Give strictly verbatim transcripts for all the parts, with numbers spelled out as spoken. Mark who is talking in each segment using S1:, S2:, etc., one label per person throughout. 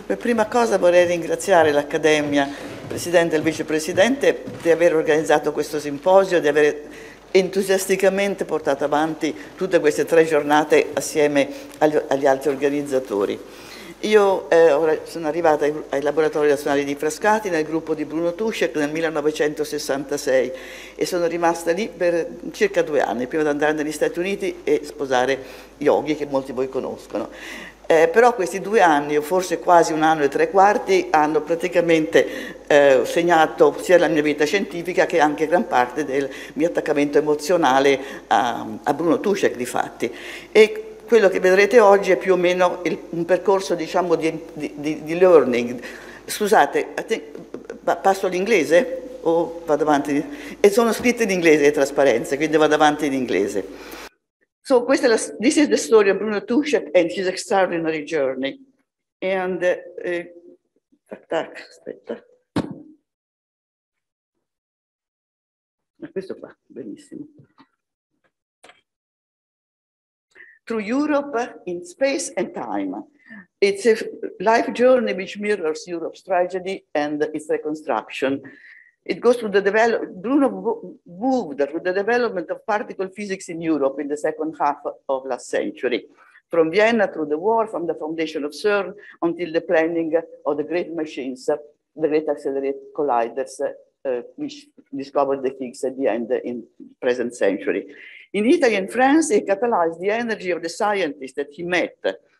S1: Per prima cosa vorrei ringraziare l'Accademia, il Presidente e il Vicepresidente, di aver organizzato questo simposio, di aver entusiasticamente portato avanti tutte queste tre giornate assieme agli, agli altri organizzatori. Io eh, ora sono arrivata ai, ai Laboratori Nazionali di Frascati nel gruppo di Bruno Tušek nel millenovecentosessantasei e sono rimasta lì per circa due anni, prima di andare negli Stati Uniti e sposare Yogi, che molti di voi conoscono. Eh, però questi due anni, o forse quasi un anno e tre quarti, hanno praticamente eh, segnato sia la mia vita scientifica che anche gran parte del mio attaccamento emozionale a, a Bruno Tušek, di fatti. E quello che vedrete oggi è più o meno il, un percorso, diciamo, di, di, di learning. Scusate, passo all'inglese o vado avanti? E sono scritte in inglese le trasparenze, quindi vado avanti in inglese. So questa è la, this is the story of Bruno Tušek and his extraordinary journey. And, uh, tac, tac, aspetta. Questo qua, benissimo. Through Europe in space and time. It's a life journey which mirrors Europe's tragedy and its reconstruction. It goes through the development, Bruno moved through the development of particle physics in Europe in the second half of last century. From Vienna through the war, from the foundation of CERN until the planning of the great machines, the great accelerated colliders, uh, which discovered the Higgs at the end in the present century. In Italy and France, he catalyzed the energy of the scientists that he met,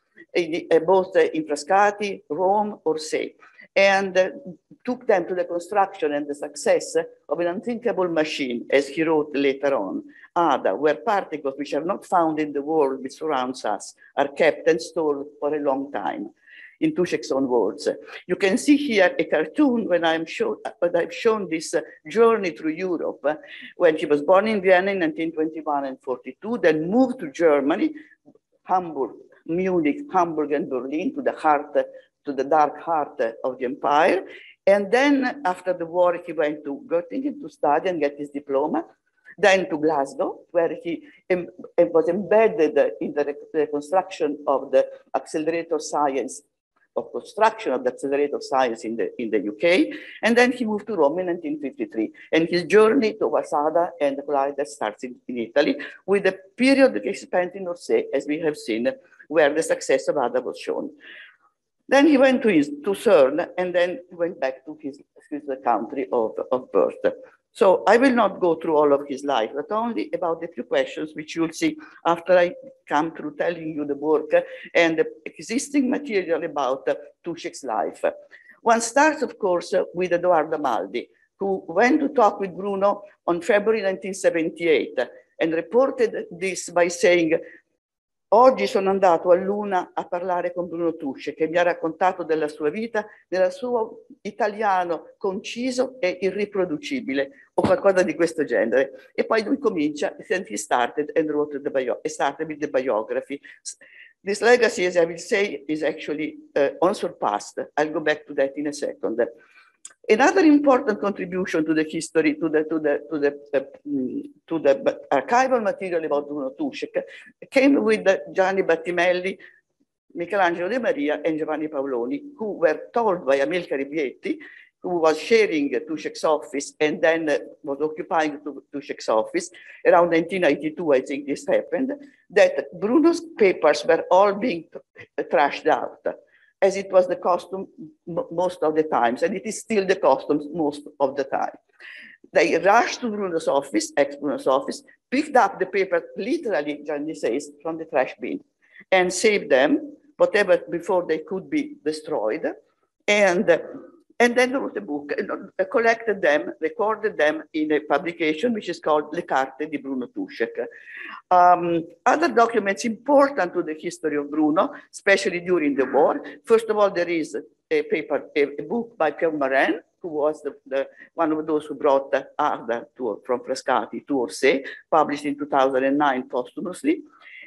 S1: uh, both in Frascati, Rome, Orsay, and uh, took them to the construction and the success of an unthinkable machine, as he wrote later on, Ada, where particles which are not found in the world which surrounds us are kept and stored for a long time, in Tušek's own words. You can see here a cartoon when I'm show, when I've shown this uh, journey through Europe, uh, when he was born in Vienna in nineteen twenty-one and forty-two, then moved to Germany, Hamburg, Munich, Hamburg, and Berlin, to the heart, uh, to the dark heart uh, of the empire. And then after the war, he went to Göttingen to study and get his diploma. Then to Glasgow, where he em was embedded in the reconstruction of the accelerator science, of construction of the accelerator science in the, in the U K. And then he moved to Rome in nineteen fifty-three. And his journey towards Ada and the collider starts in, in Italy, with the period that he spent in Orsay, as we have seen, where the success of Ada was shown. Then he went to, his, to CERN, and then went back to his, his country of, of birth. So I will not go through all of his life, but only about a few questions which you'll see after I come through telling you the work and the existing material about uh, Tušek's life. One starts, of course, uh, with Edoardo Amaldi, who went to talk with Bruno on February nineteen seventy-eight and reported this by saying, oggi sono andato a Luna a parlare con Bruno Tušek, che mi ha raccontato della sua vita, del suo italiano conciso e irriproducibile, o qualcosa di questo genere. E poi lui comincia, and he started and wrote the bio, started with the biography. This legacy, as I will say, is actually uh, unsurpassed. I'll go back to that in a second. Another important contribution to the history, to the, to the, to the, uh, to the archival material about Bruno Tušek came with Gianni Battimelli, Michelangelo De Maria, and Giovanni Paoloni, who were told by Amilcare Bietti, who was sharing Tušek's office and then uh, was occupying Tušek's office. Around nineteen ninety-two, I think this happened, that Bruno's papers were all being trashed out, as it was the custom most of the times, and it is still the custom most of the time. They rushed to Bruno's office, ex-Bruno's office, picked up the paper, literally, Gianni says, from the trash bin, and saved them, whatever, before they could be destroyed, and, and then wrote a book, uh, collected them, recorded them in a publication which is called Le Carte di Bruno Tušek. Um, other documents important to the history of Bruno, especially during the war. First of all, there is a paper, a, a book by Pierre Marin, who was the, the, one of those who brought Ada to, from Frascati to Orsay, published in two thousand nine posthumously.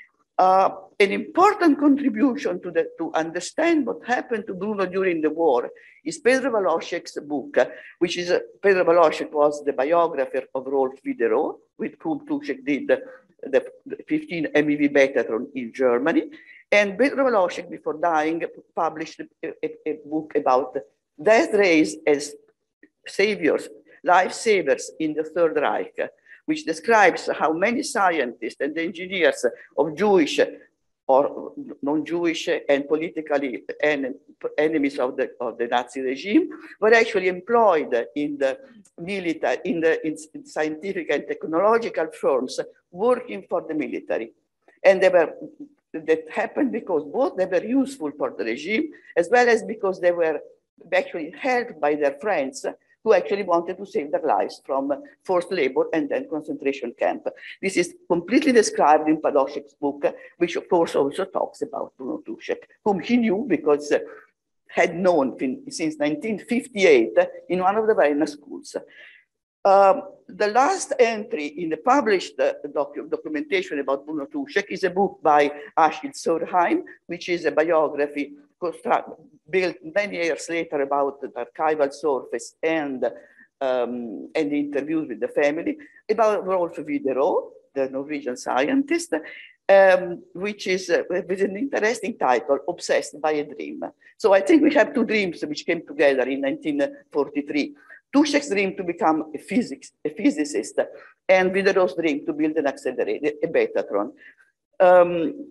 S1: Uh, an important contribution to, the, to understand what happened to Bruno during the war is Pedro Waloszek's book, which is, uh, Pedro Waloszek was the biographer of Rolf Widerøe, with whom Tušek did the, the fifteen M E V Betathlon in Germany. And Pedro Woloszek, before dying, published a, a, a book about death rays as saviors, lifesavers in the Third Reich, which describes how many scientists and engineers of Jewish or non-Jewish and politically en enemies of the, of the Nazi regime were actually employed in the military, in the in scientific and technological firms working for the military. And they were, that happened because both they were useful for the regime, as well as because they were actually helped by their friends who actually wanted to save their lives from forced labor and then concentration camp. This is completely described in Woloszek's book, which of course also talks about Bruno Tušek, whom he knew because uh, had known since nineteen fifty-eight in one of the Vienna schools. Um, the last entry in the published uh, docu documentation about Bruno Tušek is a book by Achille Sorheim, which is a biography built many years later about the archival surface and, um, and the interviews with the family, about Rolf Widerøe, the Norwegian scientist, um, which is uh, with an interesting title, Obsessed by a Dream. So I think we have two dreams which came together in nineteen forty-three. Tušek's dream to become a, physics, a physicist, and Widerøe's dream to build an accelerator, a Betatron. Um,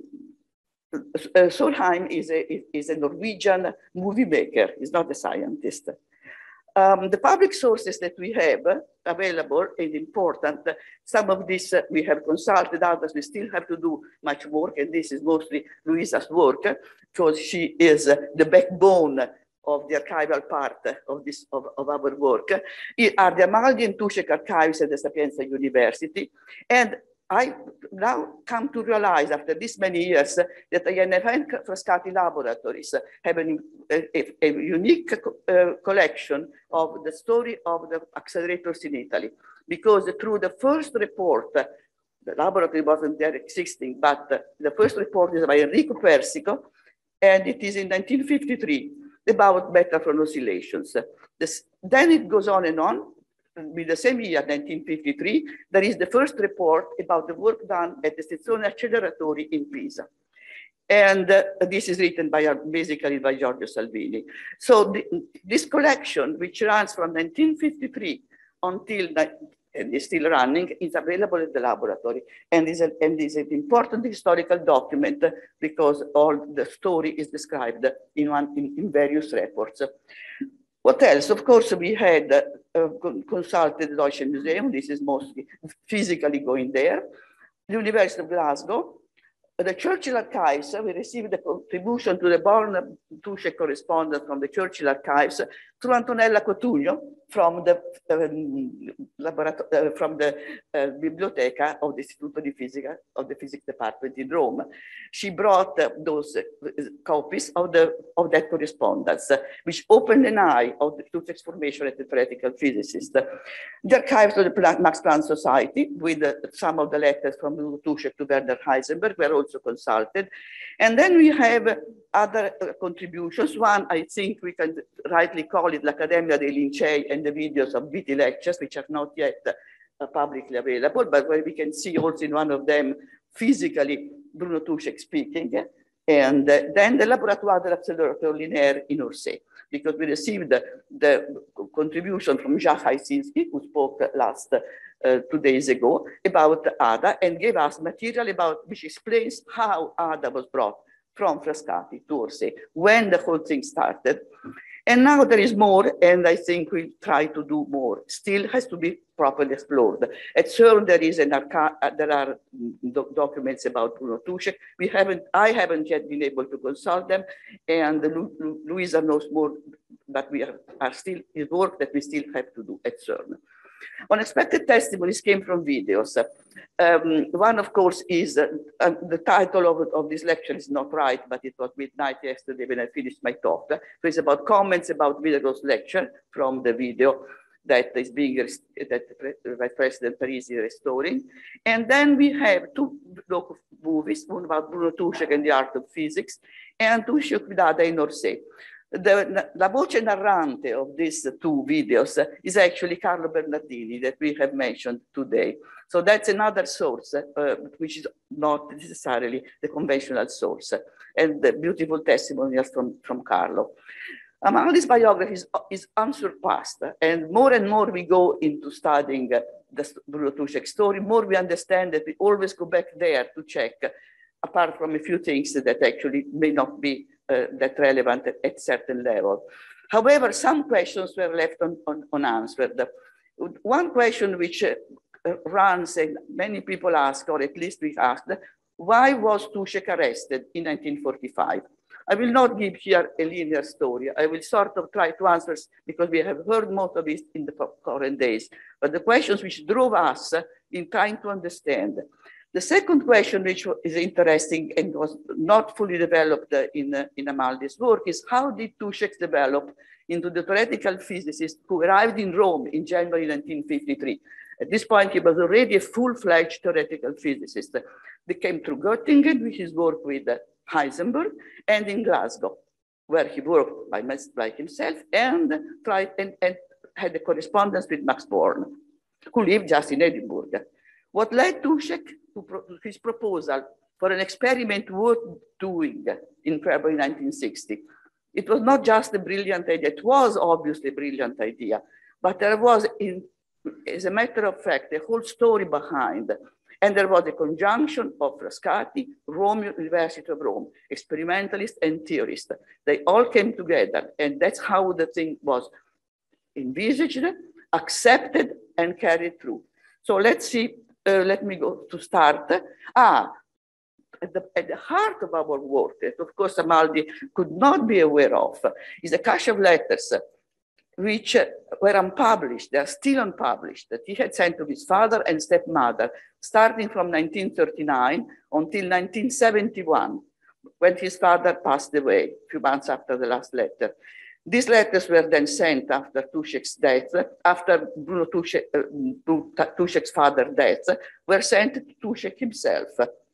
S1: uh, Solheim is a, is a Norwegian movie maker, he's not a scientist. Um, the public sources that we have available and important, some of these uh, we have consulted, others we still have to do much work, and this is mostly Luisa's work, because she is uh, the backbone of the archival part of this of, of our work, are the Amaldi and Tušek archives at the Sapienza University. And I now come to realize after this many years that the N F N Frascati laboratories have an, a, a unique uh, collection of the story of the accelerators in Italy, because through the first report, the laboratory wasn't there existing, but the first report is by Enrico Persico, and it is in nineteen fifty-three. About Betatron oscillations. This, then it goes on and on. With the same year, nineteen fifty-three, there is the first report about the work done at the Sezione Acceleratori in Pisa. And uh, this is written by, basically by Giorgio Salvini. So the, this collection, which runs from nineteen fifty-three until, and is still running, is available at the laboratory, and is, a, and is an important historical document because all the story is described in, one, in, in various reports. What else? Of course, we had uh, consulted the Deutsche Museum. This is mostly physically going there. The University of Glasgow. The Churchill Archives, we received a contribution to the Born Tušek correspondence from the Churchill Archives through Antonella Cotugno from the, uh, from the uh, Biblioteca of the Istituto di Fisica of the Physics Department in Rome. She brought uh, those uh, copies of, the, of that correspondence, uh, which opened an eye of the Tušek's formation as a theoretical physicist. The archives of the Max Planck Society, with uh, some of the letters from Tušek to Werner Heisenberg, were also consulted. And then we have other uh, contributions. One, I think we can rightly call it l'Accademia dei Lincei and the videos of Beatty lectures, which are not yet uh, publicly available, but where we can see also in one of them physically Bruno Tušek speaking. And uh, then the Laboratoire de l'Accélérateur Linéaire in Orsay, because we received the, the contribution from Jacques Heisinski, who spoke last uh, two days ago about Ada, and gave us material about which explains how Ada was brought from Frascati to Orsay, when the whole thing started. And now there is more, and I think we'll try to do more. Still has to be properly explored. At CERN, there is an archive, uh, there are do documents about Bruno Tušek. We haven't, I haven't yet been able to consult them, and Lu Lu Luisa knows more, but we are, are still his work that we still have to do at CERN. Unexpected testimonies came from videos. Um, one, of course, is uh, uh, the title of, of this lecture is not right, but it was midnight yesterday when I finished my talk. So it's about comments about Widerøe's lecture from the video that is being that President Parisi is restoring. And then we have two local movies, one about Bruno Tušek and the art of physics, and Tušek with Ada in Orsay. The, la voce narrante of these two videos is actually Carlo Bernardini that we have mentioned today. So that's another source, uh, which is not necessarily the conventional source, and the beautiful testimonials from, from Carlo. Among these biographies is unsurpassed, and more and more we go into studying uh, the Bruno Tušek story, more we understand that we always go back there to check, uh, apart from a few things that actually may not be uh, that relevant at, at certain level. However, some questions were left un, un, unanswered. One question which uh, runs, and many people ask, or at least we asked, why was Tušek arrested in nineteen forty-five? I will not give here a linear story. I will sort of try to answer, because we have heard most of it in the current days, but the questions which drove us in trying to understand. The second question, which is interesting and was not fully developed in, uh, in Amaldi's work, is how did Tušek develop into the theoretical physicist who arrived in Rome in January nineteen fifty-three. At this point, he was already a full-fledged theoretical physicist. He came through Göttingen with his work with uh, Heisenberg, and in Glasgow, where he worked by, by himself and tried and, and had a correspondence with Max Born, who lived just in Edinburgh. What led Tušek to pro his proposal for an experiment worth doing in February nineteen sixty? It was not just a brilliant idea, it was obviously a brilliant idea, but there was, in, as a matter of fact, a whole story behind. And there was a conjunction of Frascati, Rome, University of Rome, experimentalists and theorists. They all came together, and that's how the thing was envisaged, accepted, and carried through. So let's see, uh, let me go to start. Ah, at the, at the heart of our work, that of course Amaldi could not be aware of, is a cache of letters which were unpublished, they are still unpublished, that he had sent to his father and stepmother, starting from nineteen thirty-nine until nineteen seventy-one, when his father passed away, a few months after the last letter. These letters were then sent after Tušek's death, after Bruno Tušek, uh, Tušek's father's death, were sent to Tušek himself.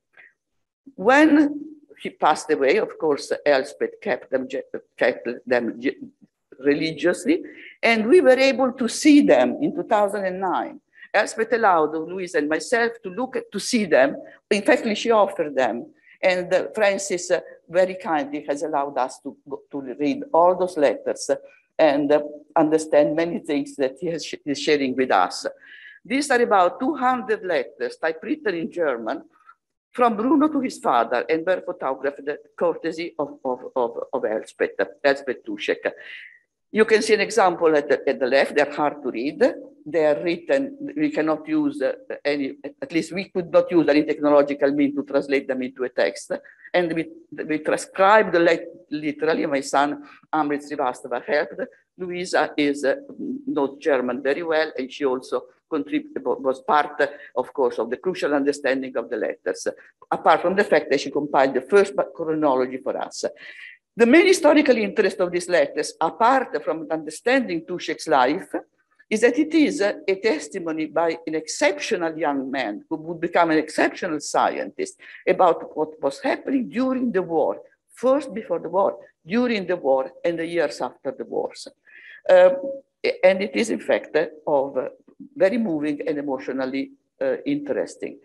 S1: When he passed away, of course, Elspeth kept them, kept them religiously, and we were able to see them in two thousand nine. Elspeth allowed Louise and myself to look at, to see them. In fact, she offered them, and uh, Francis uh, very kindly has allowed us to, to read all those letters and uh, understand many things that he has sh is sharing with us. These are about two hundred letters typewritten in German from Bruno to his father, and were photographed courtesy of, of, of, of Elspeth, Elspeth Tušek. You can see an example at the, at the left. They're hard to read. They are written, we cannot use uh, any, at least we could not use any technological means to translate them into a text. And we, we transcribed the literally. My son, Amrit Srivastava, helped. Louisa is, uh, knows German very well, and she also contributed, was part, of course, of the crucial understanding of the letters, apart from the fact that she compiled the first chronology for us. The main historical interest of these letters, apart from understanding Tušek's life, is that it is a, a testimony by an exceptional young man who would become an exceptional scientist about what was happening during the war, first before the war, during the war, and the years after the wars. Um, and it is, in fact, uh, of uh, very moving and emotionally uh, interesting.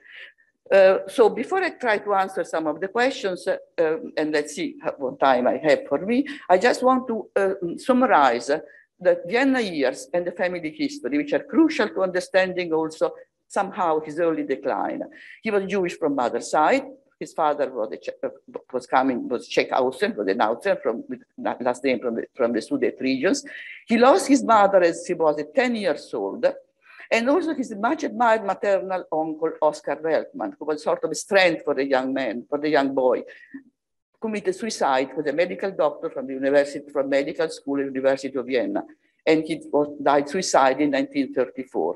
S1: Uh, so before I try to answer some of the questions, uh, um, and let's see what time I have for me, I just want to uh, summarize uh, the Vienna years and the family history, which are crucial to understanding also somehow his early decline. He was Jewish from mother's side. His father was, a, was coming, was Czechausen, was an Austrian from with last name from the, from the Sudet regions. He lost his mother as he was ten years old. And also his much admired maternal uncle, Oscar Weltmann, who was sort of a strength for the young man, for the young boy, committed suicide, was a medical doctor from the university, from medical school at the University of Vienna. And he was, died suicide in nineteen thirty-four.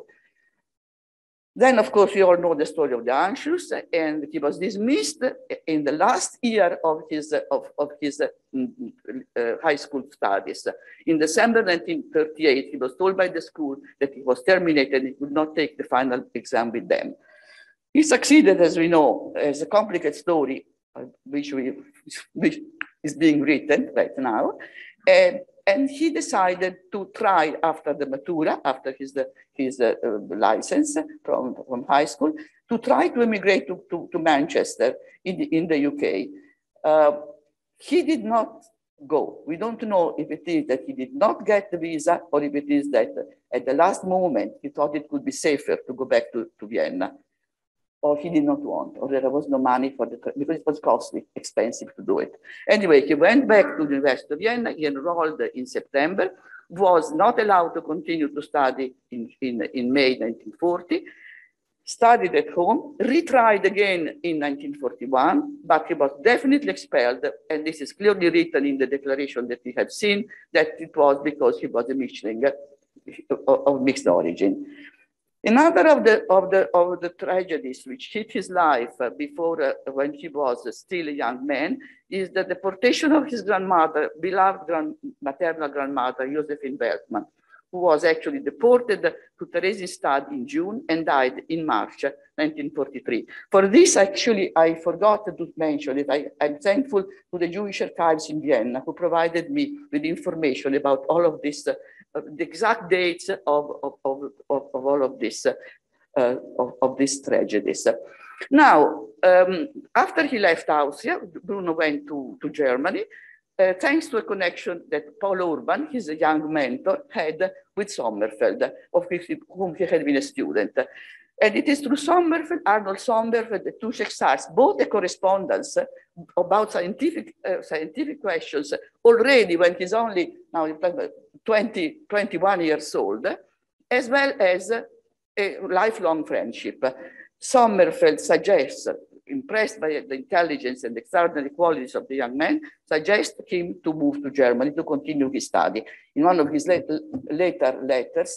S1: Then, of course, we all know the story of the Anschluss, and he was dismissed in the last year of his, of, of his uh, uh, high school studies. In December nineteen thirty-eight, he was told by the school that he was terminated and he could not take the final exam with them. He succeeded, as we know, as a complicated story, uh, which, we, which is being written right now. And, and he decided to try after the Matura, after his, uh, his uh, uh, license from, from high school, to try to immigrate to, to, to Manchester in the, in the U K. Uh, he did not go. We don't know if it is that he did not get the visa or if it is that at the last moment he thought it could be safer to go back to, to Vienna, or he did not want, or there was no money for the, because it was costly, expensive to do it. Anyway, he went back to the University of Vienna, he enrolled in September, was not allowed to continue to study in, in, in May nineteen forty, studied at home, retried again in nineteen forty-one, but he was definitely expelled, and this is clearly written in the declaration that we have seen, that it was because he was a Mischling of, of mixed origin. Another of the, of, the, of the tragedies which hit his life uh, before, uh, when he was uh, still a young man, is the deportation of his grandmother, beloved grand, maternal grandmother, Josephine Weltmann, who was actually deported to Theresienstadt in June and died in March nineteen forty-three. For this, actually, I forgot to mention it. I, I'm thankful to the Jewish Archives in Vienna, who provided me with information about all of this, uh, the exact dates of, of, of, of, of all of this, uh, of, of these tragedies. Now, um, after he left Austria, Bruno went to, to Germany, Uh, thanks to a connection that Paul Urban, his young mentor, had with Sommerfeld, of whom he had been a student. And it is through Sommerfeld, Arnold Sommerfeld, the Duszek starts both a correspondence about scientific, uh, scientific questions already when he's only now twenty, twenty-one years old, as well as a lifelong friendship. Sommerfeld suggests, impressed by the intelligence and extraordinary qualities of the young man, suggests him to move to Germany to continue his study. In one of his later, later letters,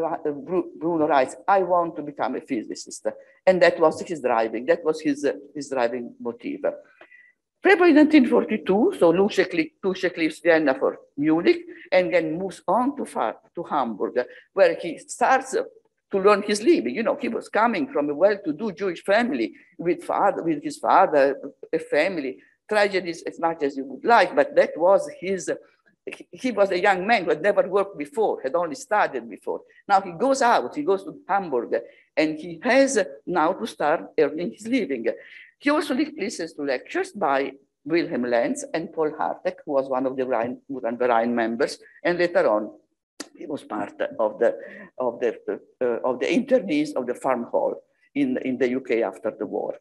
S1: Bruno writes, "I want to become a physicist." And that was his driving, that was his, uh, his driving motive. February nineteen forty-two, so Duszek leaves Vienna for Munich and then moves on to, to Hamburg, where he starts to learn his living. You know, he was coming from a well-to-do Jewish family with father, with his father, a family, tragedies as much as you would like, but that was his, he was a young man who had never worked before, had only studied before. Now he goes out, he goes to Hamburg, and he has now to start earning his living. He also listens to lectures by Wilhelm Lenz and Paul Hartek, who was one of the Rhine, the Rhine members, and later on, he was part of the of the uh, of the internees of the farm hall in in the U K after the war.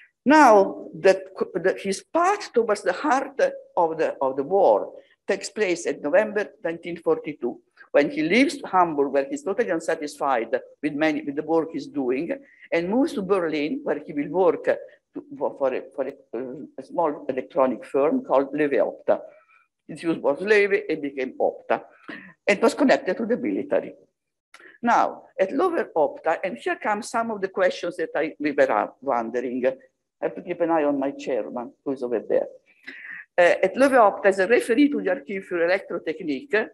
S1: Now that, that his path towards the heart of the of the war takes place in November nineteen forty-two, when he leaves Hamburg, where he's totally unsatisfied with many with the work he's doing, and moves to Berlin, where he will work to, for, for, a, for a, a small electronic firm called Lewe Opta. Its use was Lewe and became Opta. It was connected to the military. Now, at Lewe Opta, and here come some of the questions that I, we were wondering. I have to keep an eye on my chairman, who is over there. Uh, at Lewe Opta, as a referee to the Archive für Elektrotechnik,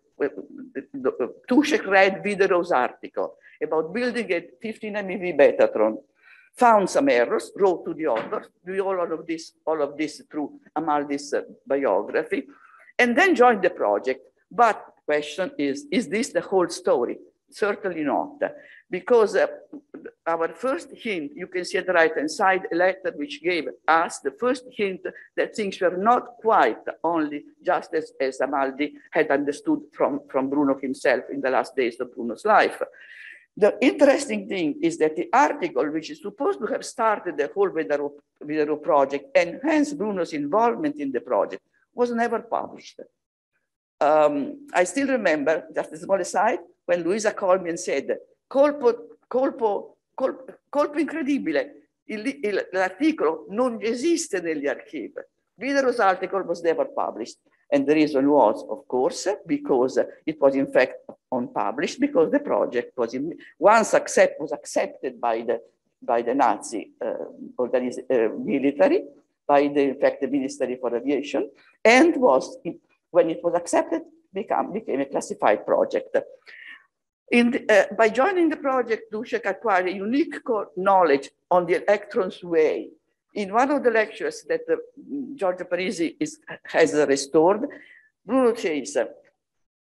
S1: Duszek read Widerow's article about building a fifteen M E V Betatron, found some errors, wrote to the author, do all of this, all of this through Amaldi's uh, biography, and then joined the project. But the question is, is this the whole story? Certainly not, because uh, our first hint, you can see at the right-hand side, a letter which gave us the first hint that things were not quite only just as, as Amaldi had understood from, from Bruno himself in the last days of Bruno's life. The interesting thing is that the article, which is supposed to have started the whole Widerøe project and hence Bruno's involvement in the project, was never published. Um, I still remember, just a small aside, when Luisa called me and said, colpo, colpo, colpo, colpo incredibile, l'articolo non esiste negli archivi. Widerøe's article was never published. And the reason was, of course, because it was in fact unpublished, because the project was in, once accept, was accepted by the, by the Nazi uh, uh, military, by the, in fact, the Ministry for Aviation, and was, when it was accepted, become, became a classified project. In the, uh, by joining the project, Duszek acquired a unique knowledge on the electron's way. In one of the lectures that uh, Giorgio Parisi is, has restored, Bruno says,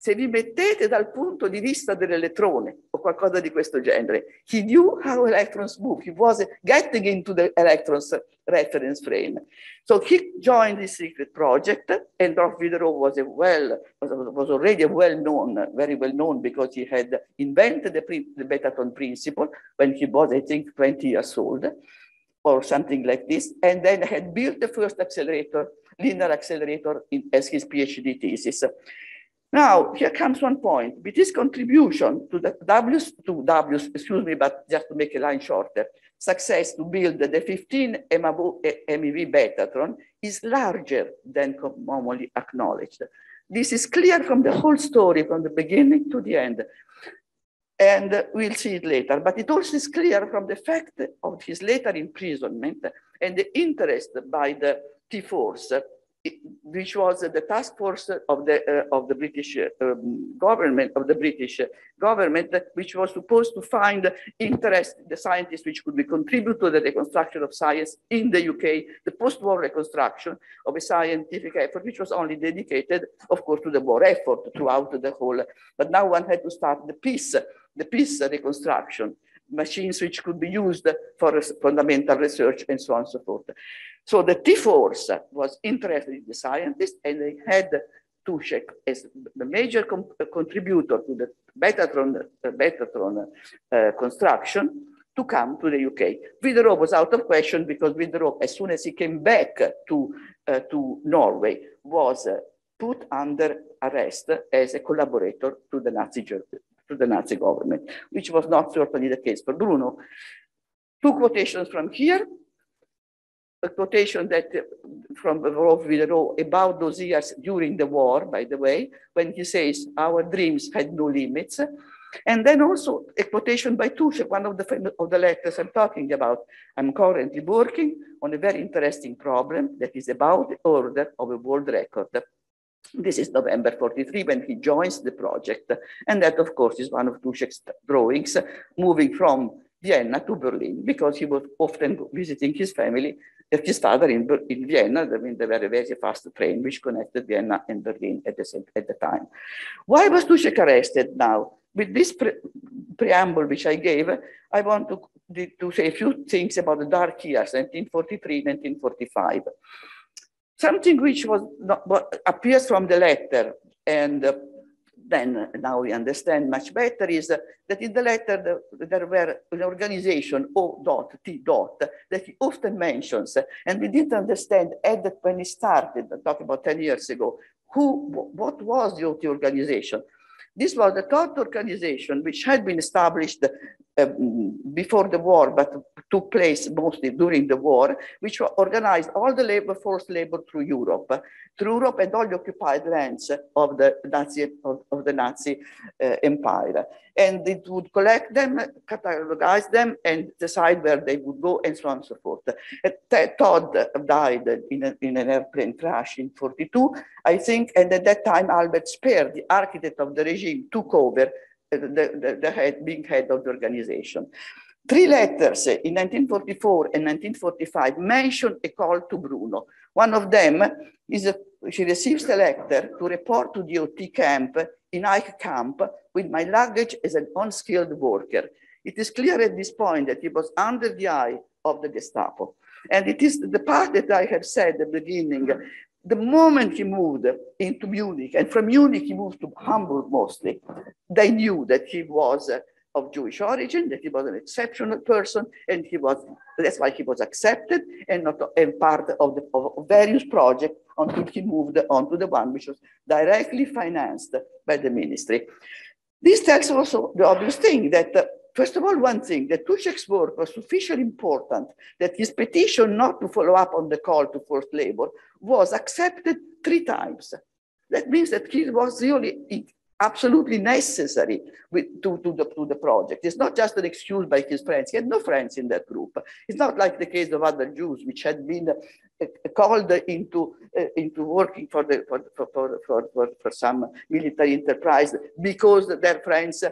S1: se vi mettete dal punto di vista dell'elettrone o qualcosa di questo genere. He knew how electrons move. He was getting into the electrons reference frame. So he joined this secret project, and Rolf Widerøe was a well, was, was already a well-known, very well-known, because he had invented the, the Betatron principle when he was, I think, twenty years old, or something like this, and then had built the first accelerator, linear accelerator, in, as his PhD thesis. Now, here comes one point. With his contribution to the W's, to W's, excuse me, but just to make a line shorter, success to build the fifteen M E V Betatron is larger than commonly acknowledged. This is clear from the whole story, from the beginning to the end. And we'll see it later. But it also is clear from the fact of his later imprisonment and the interest by the T-Force, which was the task force of the uh, of the British um, government of the British government, which was supposed to find interest the scientists which could be contribute to the reconstruction of science in the U K, the post-war reconstruction of a scientific effort, which was only dedicated, of course, to the war effort throughout the whole. But now one had to start the peace, the peace reconstruction, machines which could be used for fundamental research and so on and so forth. So the T-Force was interested in the scientists, and they had Tušek as the major contributor to the Betatron, uh, Betatron uh, construction to come to the U K. Widerøe was out of question because Widerøe, as soon as he came back to, uh, to Norway, was uh, put under arrest as a collaborator to the Nazi to the Nazi government, which was not certainly the case for Bruno. Two quotations from here. A quotation that uh, from Rolf Widerøe about those years during the war, by the way, when he says, our dreams had no limits. And then also a quotation by Tušek, one of the, of the letters I'm talking about. I'm currently working on a very interesting problem that is about the order of a world record. This is November forty-three when he joins the project. And that, of course, is one of Tušek's drawings, moving from Vienna to Berlin, because he was often visiting his family, his father in, in Vienna. I mean, there were a very fast train which connected Vienna and Berlin at the, same, at the time. Why was Tušek arrested now? With this pre preamble which I gave, I want to, to say a few things about the dark years, nineteen forty-three, nineteen forty-five. Something which was not, what appears from the letter, and uh, then now we understand much better, is uh, that in the letter the, there were an organization, O dot T dot, that he often mentions, uh, and we didn't understand at that when he started, I'm talking about ten years ago, who, what was the O T organization? This was the third organization which had been established uh, before the war, but took place mostly during the war, which organized all the labor, forced labor through Europe, through Europe and all the occupied lands of the Nazi, of, of the Nazi uh, empire. And it would collect them, catalogize them, and decide where they would go, and so on and so forth. Todd died in, a, in an airplane crash in forty-two, I think, and at that time, Albert Speer, the architect of the regime, took over the, the, the head, being head of the organization. Three letters in nineteen forty-four and nineteen forty-five mention a call to Bruno. One of them is a, she receives a letter to report to the O T camp in Ike camp with my luggage as an unskilled worker. It is clear at this point that he was under the eye of the Gestapo. And it is the part that I have said at the beginning. The moment he moved into Munich, and from Munich he moved to Hamburg mostly, they knew that he was uh, of Jewish origin, that he was an exceptional person, and he was, that's why he was accepted and not and part of the of various projects until he moved on to the one which was directly financed by the ministry. This tells also the obvious thing that, uh, first of all, one thing, that Tušek's work was sufficiently important that his petition not to follow up on the call to forced labor was accepted three times. That means that he was really absolutely necessary with, to, to, the, to the project. It's not just an excuse by his friends. He had no friends in that group. It's not like the case of other Jews, which had been uh, called into, uh, into working for, the, for, for, for, for, for some military enterprise because their friends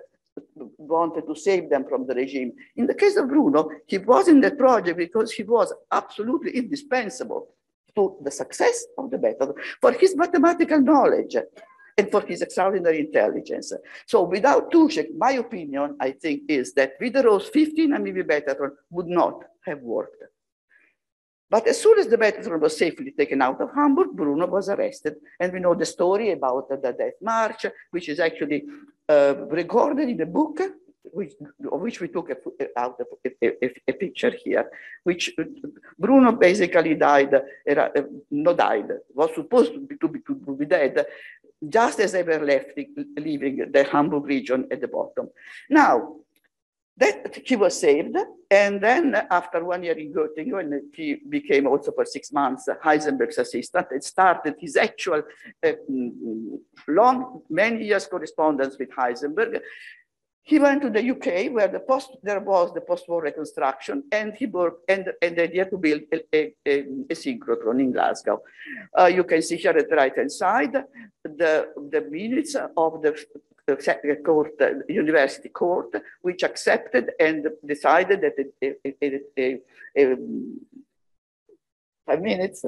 S1: wanted to save them from the regime. In the case of Bruno, he was in that project because he was absolutely indispensable to the success of the method for his mathematical knowledge. and for his extraordinary intelligence. So without Dušek, my opinion, I think, is that Wideroo's fifteen M eV Betatron would not have worked. But as soon as the Betatron was safely taken out of Hamburg, Bruno was arrested. And we know the story about the death march, which is actually uh, recorded in a book, which, of which we took a, out a, a, a picture here, which Bruno basically died, uh, not died, was supposed to be, to be, to be dead, just as they were left, leaving the Hamburg region at the bottom. Now, that he was saved, and then after one year in Göttingen, he became also for six months Heisenberg's assistant and started his actual uh, long, many years correspondence with Heisenberg. He went to the U K, where the post, there was the post-war reconstruction, and he worked, and, and the idea to build a, a, a, a synchrotron in Glasgow. Uh, you can see here at the right-hand side the, the minutes of the court, uh, university court, which accepted and decided that a, a, a, a, five minutes.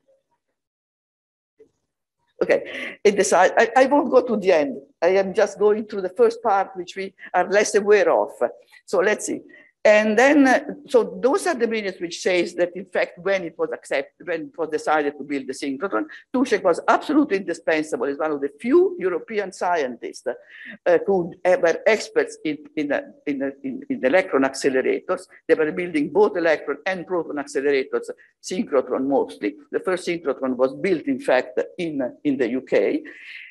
S1: Okay, it decide, I, I won't go to the end. I am just going through the first part, which we are less aware of. So let's see. And then, uh, so those are the minutes which says that, in fact, when it was accepted, when it was decided to build the synchrotron, Dušek was absolutely indispensable. He's one of the few European scientists uh, who were experts in, in, uh, in, uh, in, in electron accelerators. They were building both electron and proton accelerators, synchrotron mostly. The first synchrotron was built, in fact, in, uh, in the U K.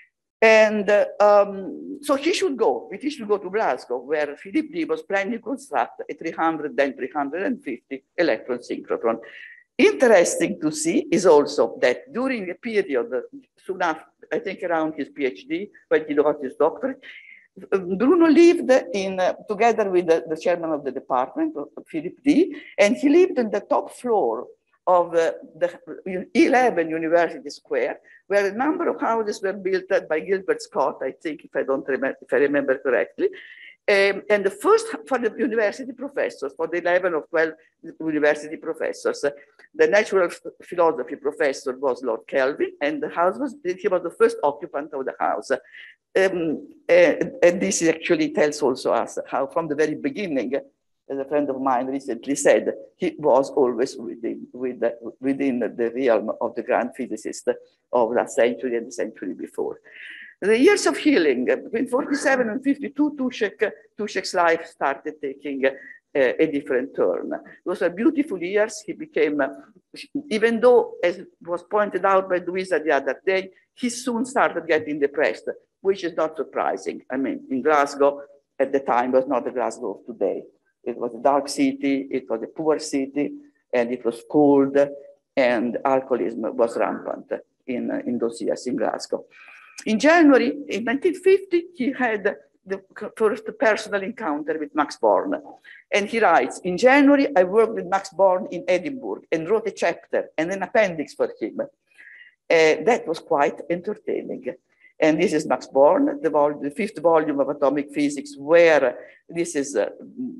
S1: And uh, um, so he should go, he should go to Glasgow, where Philip Dee was planning to construct a three hundred, then three hundred fifty electron synchrotron. Interesting to see is also that during a period, soon after, I think around his PhD, when he got his doctorate, Bruno lived in, uh, together with the, the chairman of the department, Philip Dee, and he lived in the top floor of uh, the eleven University Square, where a number of houses were built by Gilbert Scott, I think, if I don't remember, if I remember correctly. Um, and the first for the university professors, for the eleven or twelve university professors, uh, the natural philosophy professor was Lord Kelvin, and the house was, he was the first occupant of the house. Um, and, and this actually tells also us how from the very beginning, as a friend of mine recently said, he was always within, within, within the realm of the grand physicist of last century and the century before. The years of healing, between forty-seven and fifty-two, Dušek, Dušek's life started taking uh, a different turn. Those are beautiful years. He became, uh, even though, as was pointed out by Luisa the other day, he soon started getting depressed, which is not surprising. I mean, in Glasgow, at the time, was not the Glasgow of today. It was a dark city, it was a poor city, and it was cold, and alcoholism was rampant in, in those years in Glasgow. In January, in nineteen fifty, he had the first personal encounter with Max Born. And he writes, in January, I worked with Max Born in Edinburgh and wrote a chapter and an appendix for him. Uh, that was quite entertaining. And this is Max Born, the, vol the fifth volume of Atomic Physics, where this is uh,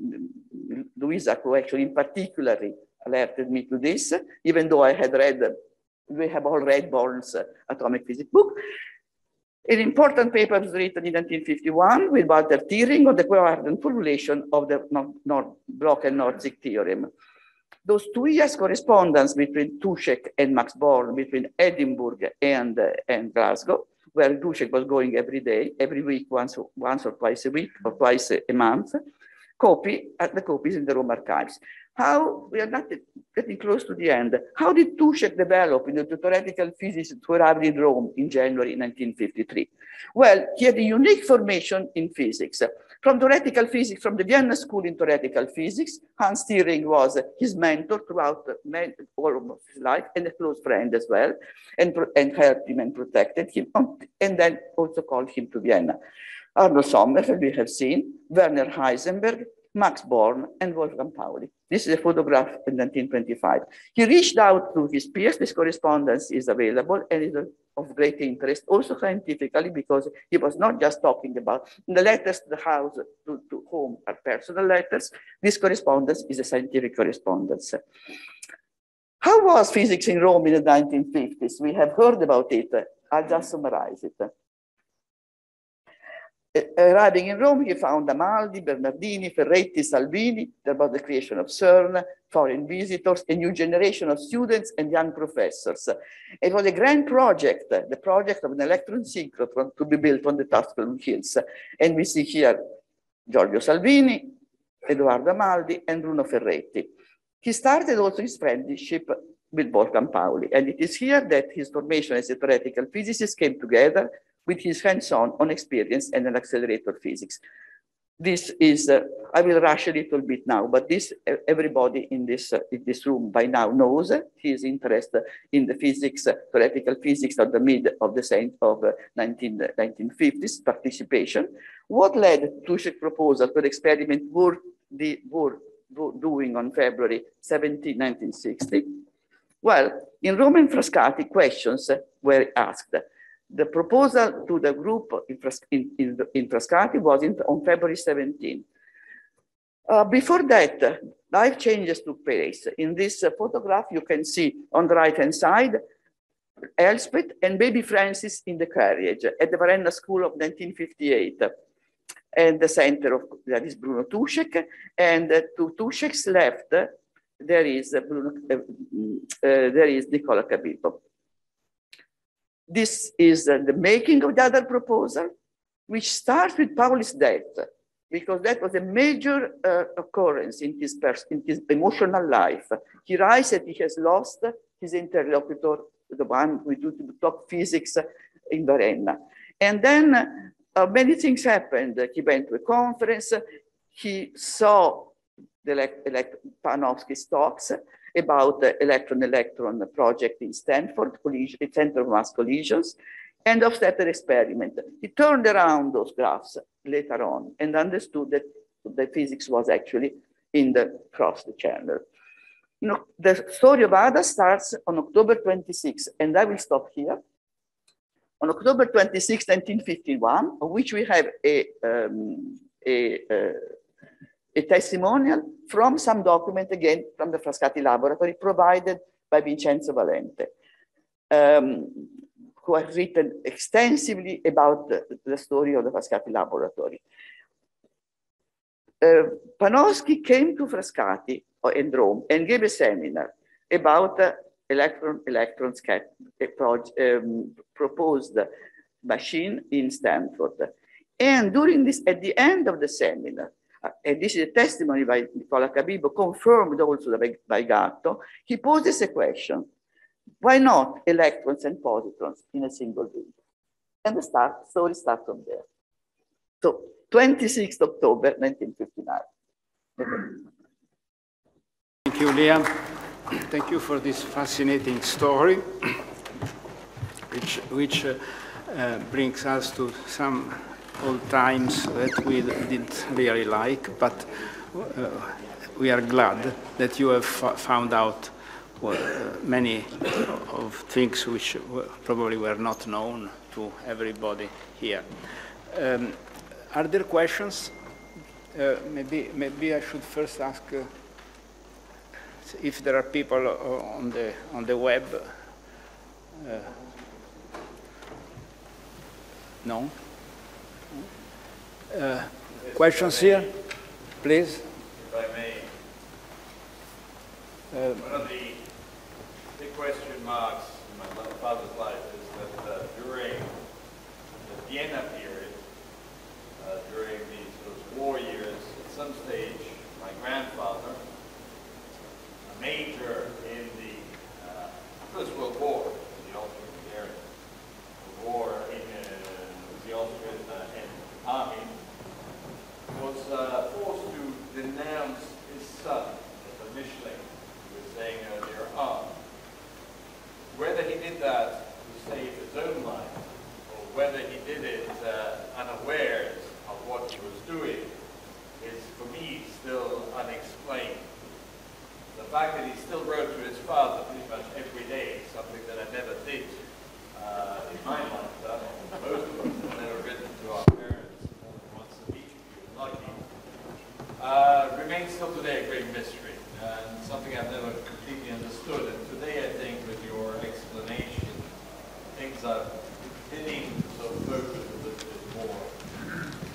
S1: Luisa, who actually in particularly alerted me to this, even though I had read, uh, we have all read Born's uh, Atomic Physics book. An important paper was written in nineteen fifty-one with Walter Thirring on the coordinate formulation of the Bloch and Nozick theorem. Those two years correspondence between Dušek and Max Born, between Edinburgh and, uh, and Glasgow, where Dušek was going every day, every week, once, once or twice a week, or twice a month, copy at the copies in the Rome archives. How, we are not getting close to the end, how did Dušek develop into the theoretical physicist who arrived in Rome in January nineteen fifty-three? Well, he had a unique formation in physics. From theoretical physics, from the Vienna School in theoretical physics, Hans Thirring was his mentor throughout all of his life and a close friend as well, and, and helped him and protected him, and then also called him to Vienna. Arnold Sommerfeld, we have seen, Werner Heisenberg, Max Born, and Wolfgang Pauli. This is a photograph in nineteen twenty-five. He reached out to his peers. This correspondence is available and is of great interest, also scientifically, because he was not just talking about the letters to the house, to, to home are personal letters. This correspondence is a scientific correspondence. How was physics in Rome in the nineteen fifties? We have heard about it. I'll just summarize it. Arriving in Rome, he found Amaldi, Bernardini, Ferretti, Salvini about the creation of CERN, foreign visitors, a new generation of students and young professors. It was a grand project, the project of an electron synchrotron to be built on the Tusculum Hills. And we see here Giorgio Salvini, Edoardo Amaldi, and Bruno Ferretti. He started also his friendship with Wolfgang Pauli, and it is here that his formation as a theoretical physicist came together with his hands-on on experience and an accelerator physics. This is, uh, I will rush a little bit now, but this, uh, everybody in this, uh, in this room by now knows uh, his interest in the physics, uh, theoretical physics of the mid of the of, uh, nineteen fifties participation. What led Tuschek's proposal to the experiment were, the, were, were doing on February seventeenth, nineteen sixty? Well, in Roman Frascati, questions were asked. The proposal to the group in, in, in, in Frascati was in, on February seventeenth. Uh, before that, life changes took place. In this uh, photograph, you can see on the right-hand side, Elspeth and baby Francis in the carriage at the Varenna School of nineteen fifty-eight. And the center of that is Bruno Tuschek. And uh, to Tuschek's left, uh, there is, uh, Bruno, uh, uh, there is Nicola Cabibbo. This is uh, the making of the other proposal, which starts with Pauli's death, because that was a major uh, occurrence in his, in his emotional life. He writes that he has lost his interlocutor, the one who did the top physics in Varenna. And then uh, many things happened. He went to a conference, he saw the elect elect Panofsky's talks about the electron-electron project in Stanford, collision, Center of Mass Collisions, and Hofstetter experiment. He turned around those graphs later on and understood that the physics was actually in the cross the channel. You know, the story of Ada starts on October twenty-sixth, and I will stop here. On October twenty-sixth, nineteen fifty-one, of which we have a, um, a, uh, a testimonial from some document, again, from the Frascati laboratory, provided by Vincenzo Valente, um, who has written extensively about the, the story of the Frascati laboratory. Uh, Panofsky came to Frascati in Rome and gave a seminar about uh, electron-electron um, proposed machine in Stanford. And during this, at the end of the seminar, Uh, and this is a testimony by Nicola Cabibbo, confirmed also by, by Gatto, he poses a question: why not electrons and positrons in a single beam? And the start, story starts from there. So, twenty-sixth of October, nineteen fifty-nine.
S2: Thank you, Liam. Thank you for this fascinating story, which, which uh, uh, brings us to some old times that we didn't really like, but uh, we are glad that you have found out well, uh, many of things which probably were not known to everybody here. Um, are there questions? Uh, maybe, maybe I should first ask uh, if there are people on the, on the web. Uh, no? Uh, questions here, please?
S3: If I may. Uh, One of the big question marks in my father's life is that uh, during the Vienna period, uh, during the sort of war years, at some stage, my grandfather, a major in the uh, First World War, in the Austrian the war in uh, the Austrian uh, army, was uh, forced to denounce his son as a Mischling, he was saying earlier on. Whether he did that to save his own life, or whether he did it uh, unawares of what he was doing, is for me still unexplained. The fact that he still wrote to his father pretty much every day, something that I never did uh, in my lifetime, most of us have never written to our parents more than once a week, if you're lucky. Uh, remains still today a great mystery, and something I've never completely understood. And today, I think, with your explanation, things are beginning to sort of focus a little bit more.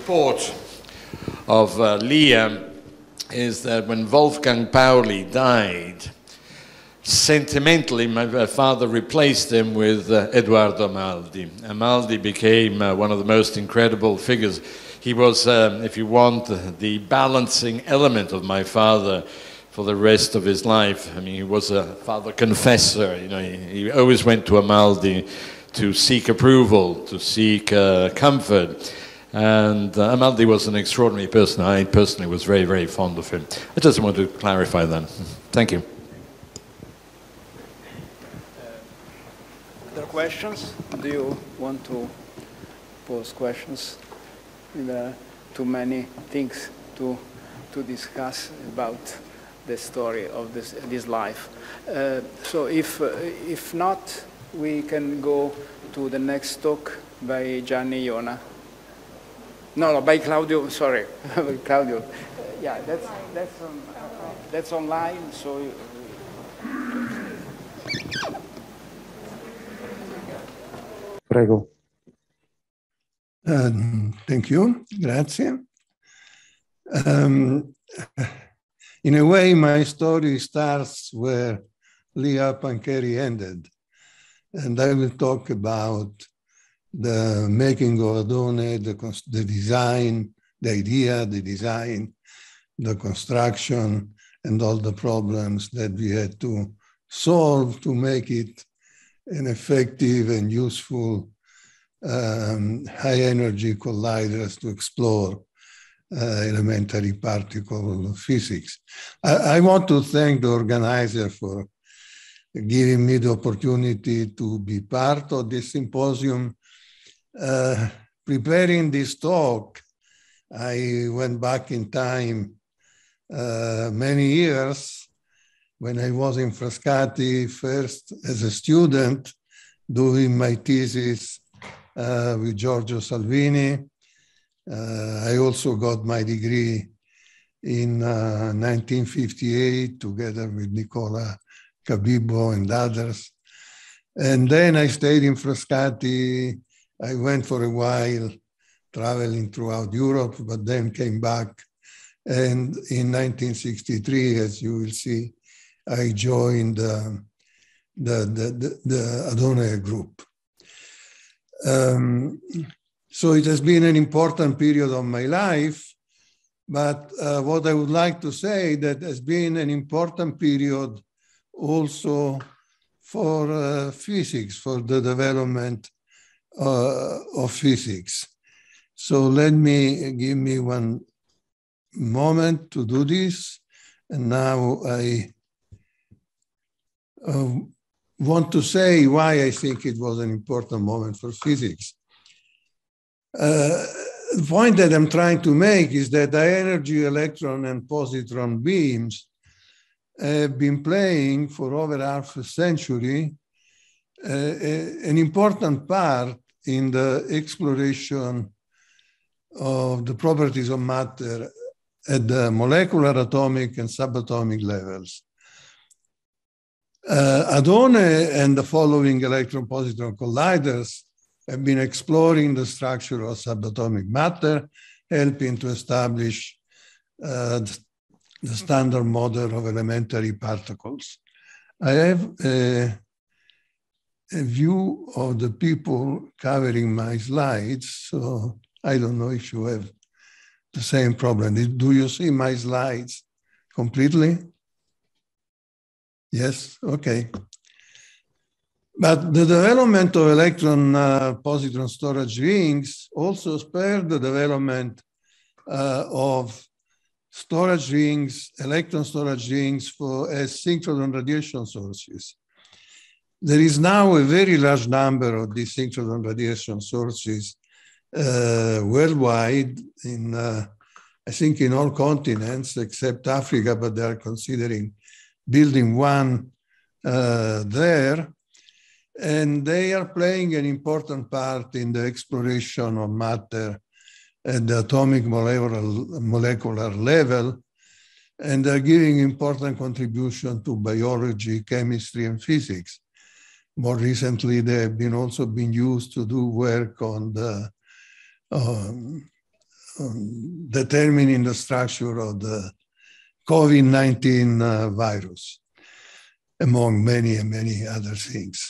S4: report of uh, Lia is that when Wolfgang Pauli died, sentimentally, my father replaced him with uh, Edoardo Amaldi. Amaldi became uh, one of the most incredible figures. He was, um, if you want, the balancing element of my father for the rest of his life. I mean, he was a father confessor. You know, he, he always went to Amaldi to seek approval, to seek uh, comfort. And uh, Amaldi was an extraordinary person. I personally was very, very fond of him. I just want to clarify that. Thank you.
S2: Other questions? Do you want to pose questions? There are too many things to to discuss about the story of this this life. Uh, so if uh, if not, we can go to the next talk by Gianni Iona. No, no, by Claudio. Sorry, by Claudio. Uh, yeah, that's that's on, that's online. So. You,
S5: Prego. Um, thank you. Grazie. Um, in a way, my story starts where Lia Pancheri ended. And I will talk about the making of Adone, the, the design, the idea, the design, the construction, and all the problems that we had to solve to make it an effective and useful um, high-energy colliders to explore uh, elementary particle physics. I, I want to thank the organizer for giving me the opportunity to be part of this symposium. Uh, preparing this talk, I went back in time uh, many years when I was in Frascati, first as a student doing my thesis uh, with Giorgio Salvini. Uh, I also got my degree in uh, nineteen fifty-eight together with Nicola Cabibbo and others. And then I stayed in Frascati. I went for a while traveling throughout Europe, but then came back. And in nineteen sixty-three, as you will see, I joined uh, the, the, the, the Adone group. Um, so it has been an important period of my life, but uh, what I would like to say that has been an important period also for uh, physics, for the development uh, of physics. So let me, give me one moment to do this. And now I uh, want to say why I think it was an important moment for physics. Uh, the point that I'm trying to make is that high energy electron and positron beams have been playing for over half a century uh, an important part in the exploration of the properties of matter at the molecular, atomic, and subatomic levels. Uh, Adone and the following electron-positron colliders have been exploring the structure of subatomic matter, helping to establish uh, the standard model of elementary particles. I have a, a view of the people covering my slides, so I don't know if you have the same problem. Do you see my slides completely? Yes, okay. But the development of electron uh, positron storage rings also spared the development uh, of storage rings, electron storage rings for as synchrotron radiation sources. There is now a very large number of these synchrotron radiation sources uh, worldwide in, uh, I think in all continents except Africa, but they are considering building one uh, there. And they are playing an important part in the exploration of matter at the atomic molecular, molecular level, and they're giving important contribution to biology, chemistry, and physics. More recently, they have been also been used to do work on the, um, on determining the structure of the COVID nineteen uh, virus, among many and many other things.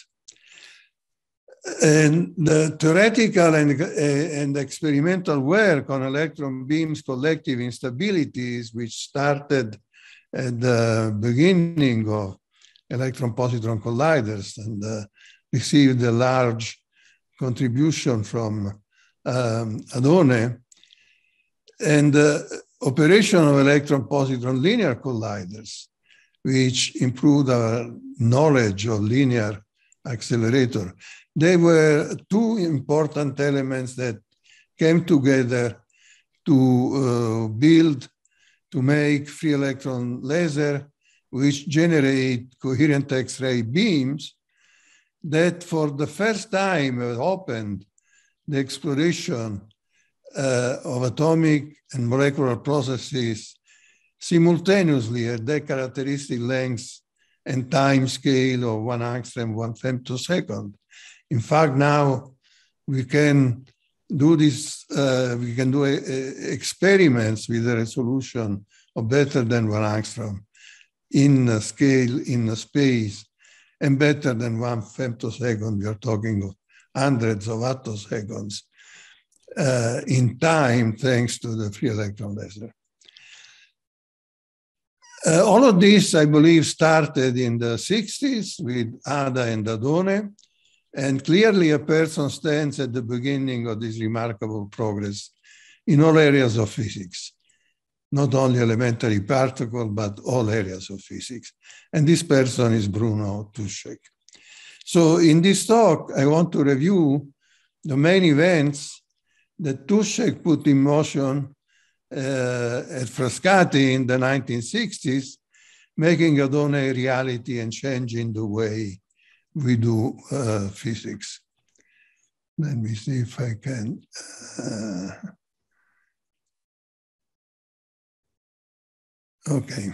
S5: And the theoretical and, uh, and experimental work on electron beams collective instabilities, which started at the beginning of electron-positron colliders and uh, received a large contribution from um, Adone, and uh, operation of electron-positron linear colliders, which improved our knowledge of linear accelerator. They were two important elements that came together to uh, build, to make free electron laser, which generate coherent X-ray beams that for the first time opened the exploration uh, of atomic and molecular processes simultaneously at their characteristic lengths and time scale of one angstrom, one femtosecond. In fact, now we can do this, uh, we can do a, a experiments with a resolution of better than one angstrom in a scale, in a space, and better than one femtosecond. We are talking of hundreds of attoseconds uh, in time, thanks to the free electron laser. Uh, all of this, I believe, started in the sixties with Ada and Adone, and clearly a person stands at the beginning of this remarkable progress in all areas of physics, not only elementary particle, but all areas of physics. And this person is Bruno Tuschek. So in this talk, I want to review the main events that Tuschek put in motion uh, at Frascati in the nineteen sixties, making Adone a reality and changing the way we do uh, physics. Let me see if I can. Uh, okay.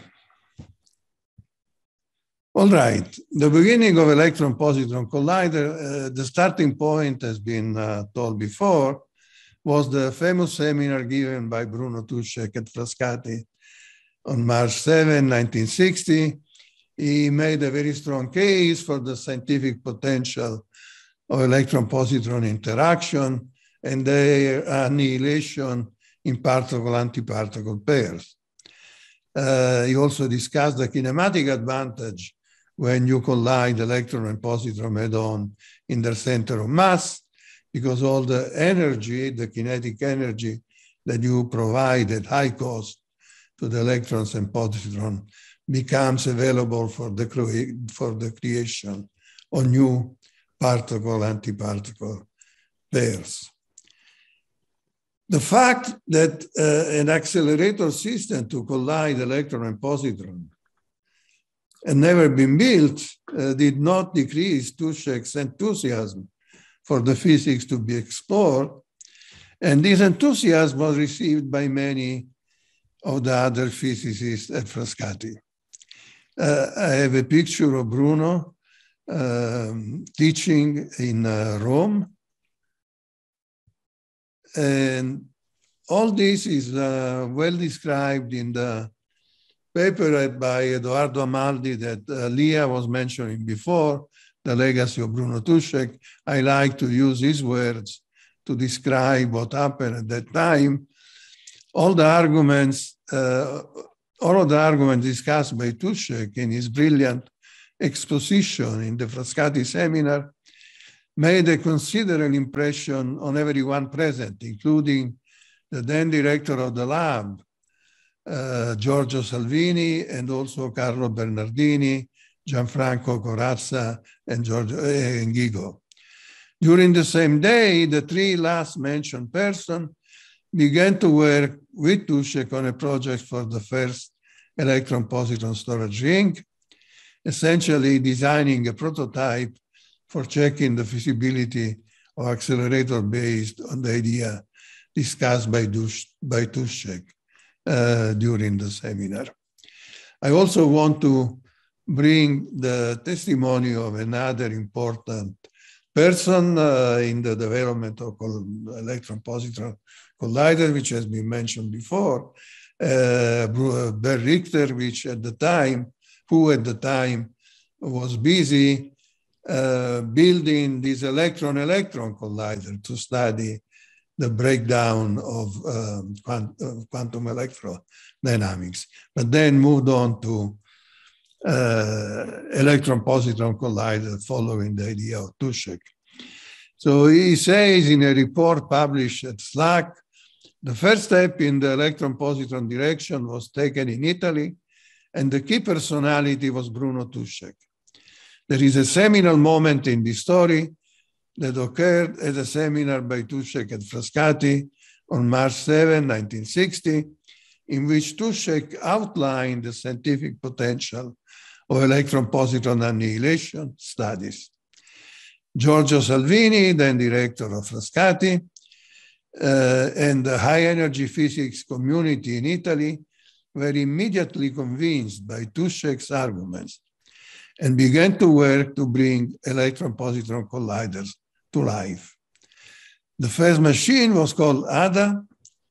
S5: All right. The beginning of electron-positron collider, uh, the starting point has been uh, told before, was the famous seminar given by Bruno Tuschek at Frascati on March seventh, nineteen sixty. He made a very strong case for the scientific potential of electron-positron interaction and their annihilation in particle-antiparticle pairs. Uh, he also discussed the kinematic advantage when you collide electron and positron head-on in their center of mass, because all the energy, the kinetic energy that you provide at high cost to the electrons and positron becomes available for the, for the creation of new particle-antiparticle pairs. The fact that uh, an accelerator system to collide electron and positron had never been built uh, did not decrease Tuschek's enthusiasm for the physics to be explored. And this enthusiasm was received by many of the other physicists at Frascati. Uh, I have a picture of Bruno um, teaching in uh, Rome. And all this is uh, well described in the paper by Edoardo Amaldi that uh, Leah was mentioning before, The Legacy of Bruno Tuschek. I like to use his words to describe what happened at that time. All the arguments, uh, all of the arguments discussed by Tuschek in his brilliant exposition in the Frascati seminar made a considerable impression on everyone present, including the then director of the lab, uh, Giorgio Salvini, and also Carlo Bernardini, Gianfranco Corazza, and Giorgio uh, Guigo. During the same day, the three last mentioned persons began to work with Tuschek on a project for the first electron-positron storage ring, essentially designing a prototype for checking the feasibility of accelerator based on the idea discussed by, Dush, by Tuschek uh, during the seminar. I also want to bring the testimony of another important person uh, in the development of electron-positron collider, which has been mentioned before, uh, Bernd Richter, which at the time, who at the time was busy uh, building this electron-electron collider to study the breakdown of um, quant uh, quantum electrodynamics, but then moved on to uh, electron-positron collider following the idea of Tušek. So he says in a report published at SLAC, the first step in the electron-positron direction was taken in Italy, and the key personality was Bruno Tušek. There is a seminal moment in this story that occurred at a seminar by Tušek at Frascati on March seventh, nineteen sixty, in which Tušek outlined the scientific potential of electron-positron annihilation studies. Giorgio Salvini, then director of Frascati, uh, and the high-energy physics community in Italy were immediately convinced by Tušek's arguments and began to work to bring electron-positron colliders to life. The first machine was called A D A,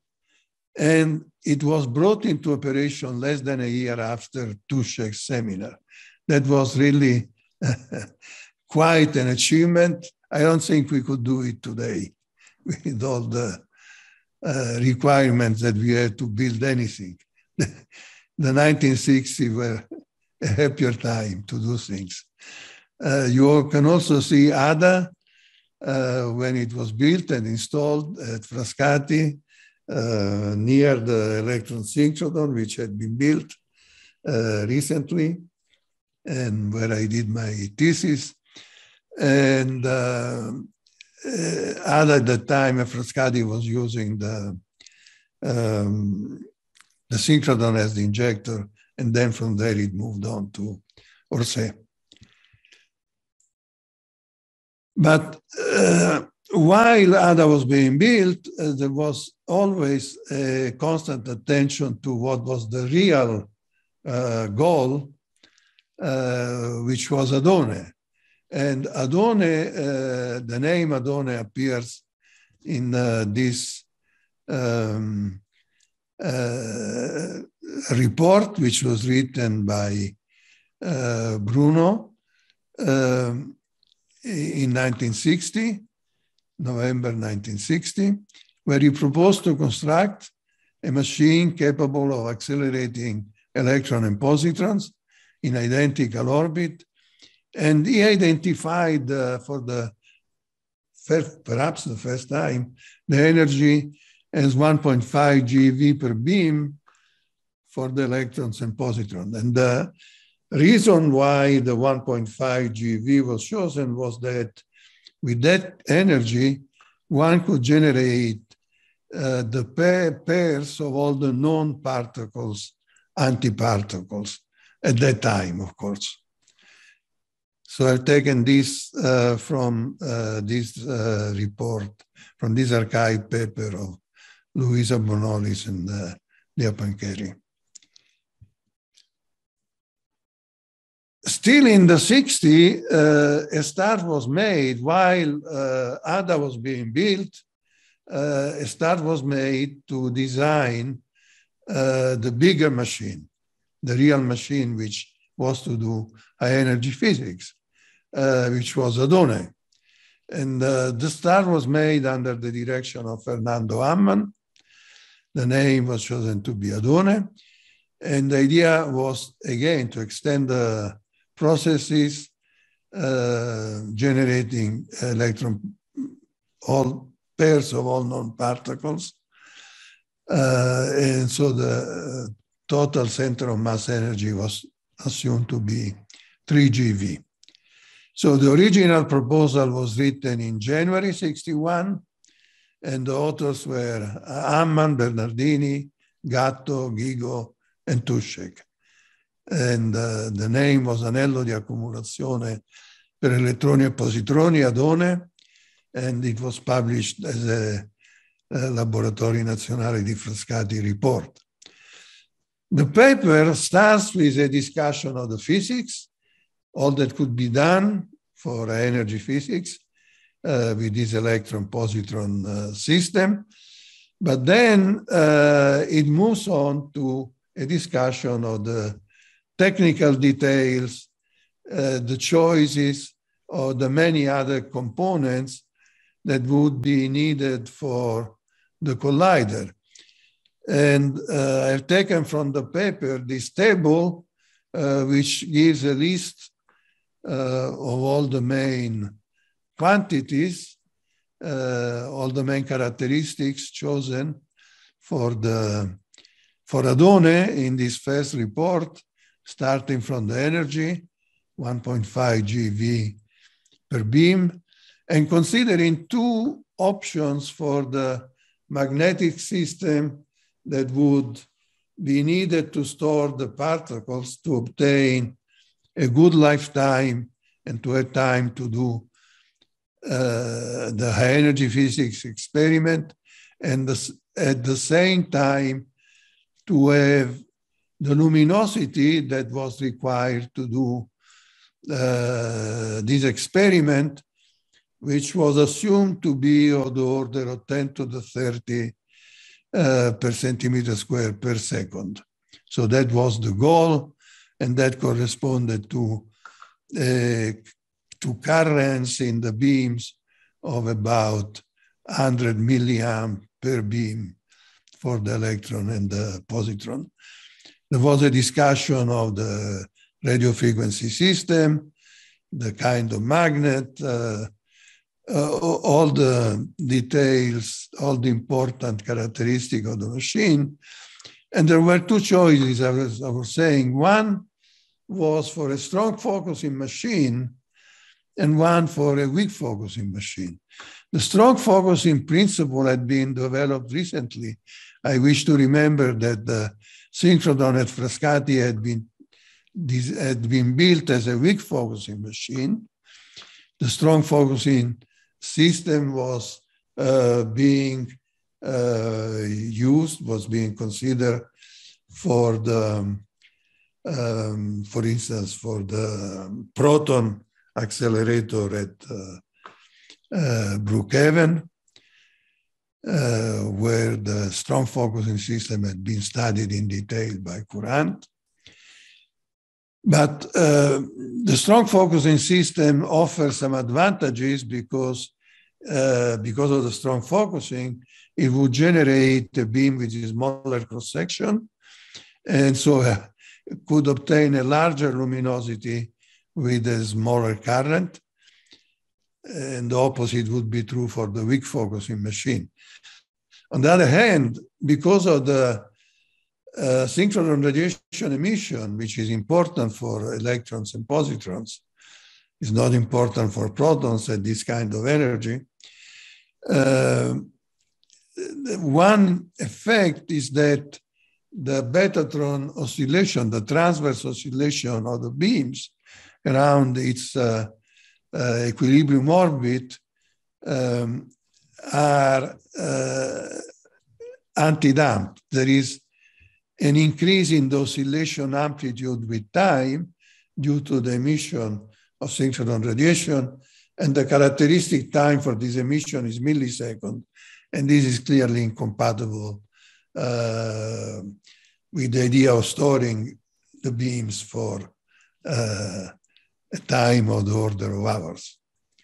S5: and it was brought into operation less than a year after Tušek's seminar. That was really quite an achievement. I don't think we could do it today with all the uh, requirements that we had to build anything. The nineteen sixties were a happier time to do things. Uh, you can also see A D A uh, when it was built and installed at Frascati uh, near the electron synchrotron, which had been built uh, recently and where I did my thesis. And uh, uh, at the time, Frascati was using the, um, the synchrotron as the injector, and then from there it moved on to Orsay. But uh, while A D A was being built, uh, there was always a constant attention to what was the real uh, goal, uh, which was Hadone. And Hadone, uh, the name Hadone appears in uh, this um, uh, report, which was written by uh, Bruno um, in nineteen sixty, November nineteen sixty, where he proposed to construct a machine capable of accelerating electrons and positrons in identical orbit. And he identified uh, for the first, perhaps the first time, the energy as one point five GeV per beam for the electrons and positrons. And the reason why the one point five GeV was chosen was that with that energy, one could generate uh, the pair, pairs of all the known particles, antiparticles, at that time, of course. So I've taken this uh, from uh, this uh, report, from this archive paper of Luisa Bonolis and uh, Lea Pancheri. Still in the sixties, uh, a start was made while uh, A D A was being built. Uh, a start was made to design uh, the bigger machine, the real machine, which was to do high energy physics. Uh, which was Hadone. And uh, the start was made under the direction of Fernando Ammann. The name was chosen to be Hadone. And the idea was, again, to extend the processes uh, generating electron, all pairs of all known particles. Uh, and so the uh, total center of mass energy was assumed to be three GeV. So the original proposal was written in January sixty-one, and the authors were Ammann, Bernardini, Gatto, Ghigo, and Tušek. And uh, the name was Anello di accumulazione per elettroni e positroni, Hadone, and it was published as a, a Laboratori Nazionali di Frascati report. The paper starts with a discussion of the physics, all that could be done for energy physics, uh, with this electron-positron uh, system. But then uh, it moves on to a discussion of the technical details, uh, the choices, or the many other components that would be needed for the collider. And uh, I've taken from the paper this table, uh, which gives a list uh, of all the main quantities, uh, all the main characteristics chosen for the for Hadone in this first report, starting from the energy, one point five G V per beam, and considering two options for the magnetic system that would be needed to store the particles to obtain a good lifetime and to have time to do uh, the high energy physics experiment, and the, at the same time to have the luminosity that was required to do uh, this experiment, which was assumed to be of the order of ten to the thirty uh, per centimeter square per second. So that was the goal, and that corresponded to, uh, to currents in the beams of about one hundred milliamp per beam for the electron and the positron. There was a discussion of the radio frequency system, the kind of magnet, uh, uh, all the details, all the important characteristics of the machine. And there were two choices, I was, I was saying. One was for a strong focusing machine and one for a weak focusing machine. The strong focusing principle had been developed recently. I wish to remember that the synchrotron at Frascati had been, had been built as a weak focusing machine. The strong focusing system was uh, being uh, used, was being considered for the, um, for instance, for the proton accelerator at uh, uh, Brookhaven, uh, where the strong focusing system had been studied in detail by Courant. But uh, the strong focusing system offers some advantages because, uh, because of the strong focusing, it would generate a beam with a smaller cross-section, and so uh, could obtain a larger luminosity with a smaller current. And the opposite would be true for the weak focusing machine. On the other hand, because of the uh, synchrotron radiation emission, which is important for electrons and positrons, is not important for protons at this kind of energy, uh, one effect is that the Betatron oscillation, the transverse oscillation of the beams around its uh, uh, equilibrium orbit um, are uh, anti-damped. There is an increase in the oscillation amplitude with time due to the emission of synchrotron radiation, and the characteristic time for this emission is milliseconds, and this is clearly incompatible uh, with the idea of storing the beams for uh, a time of the order of hours.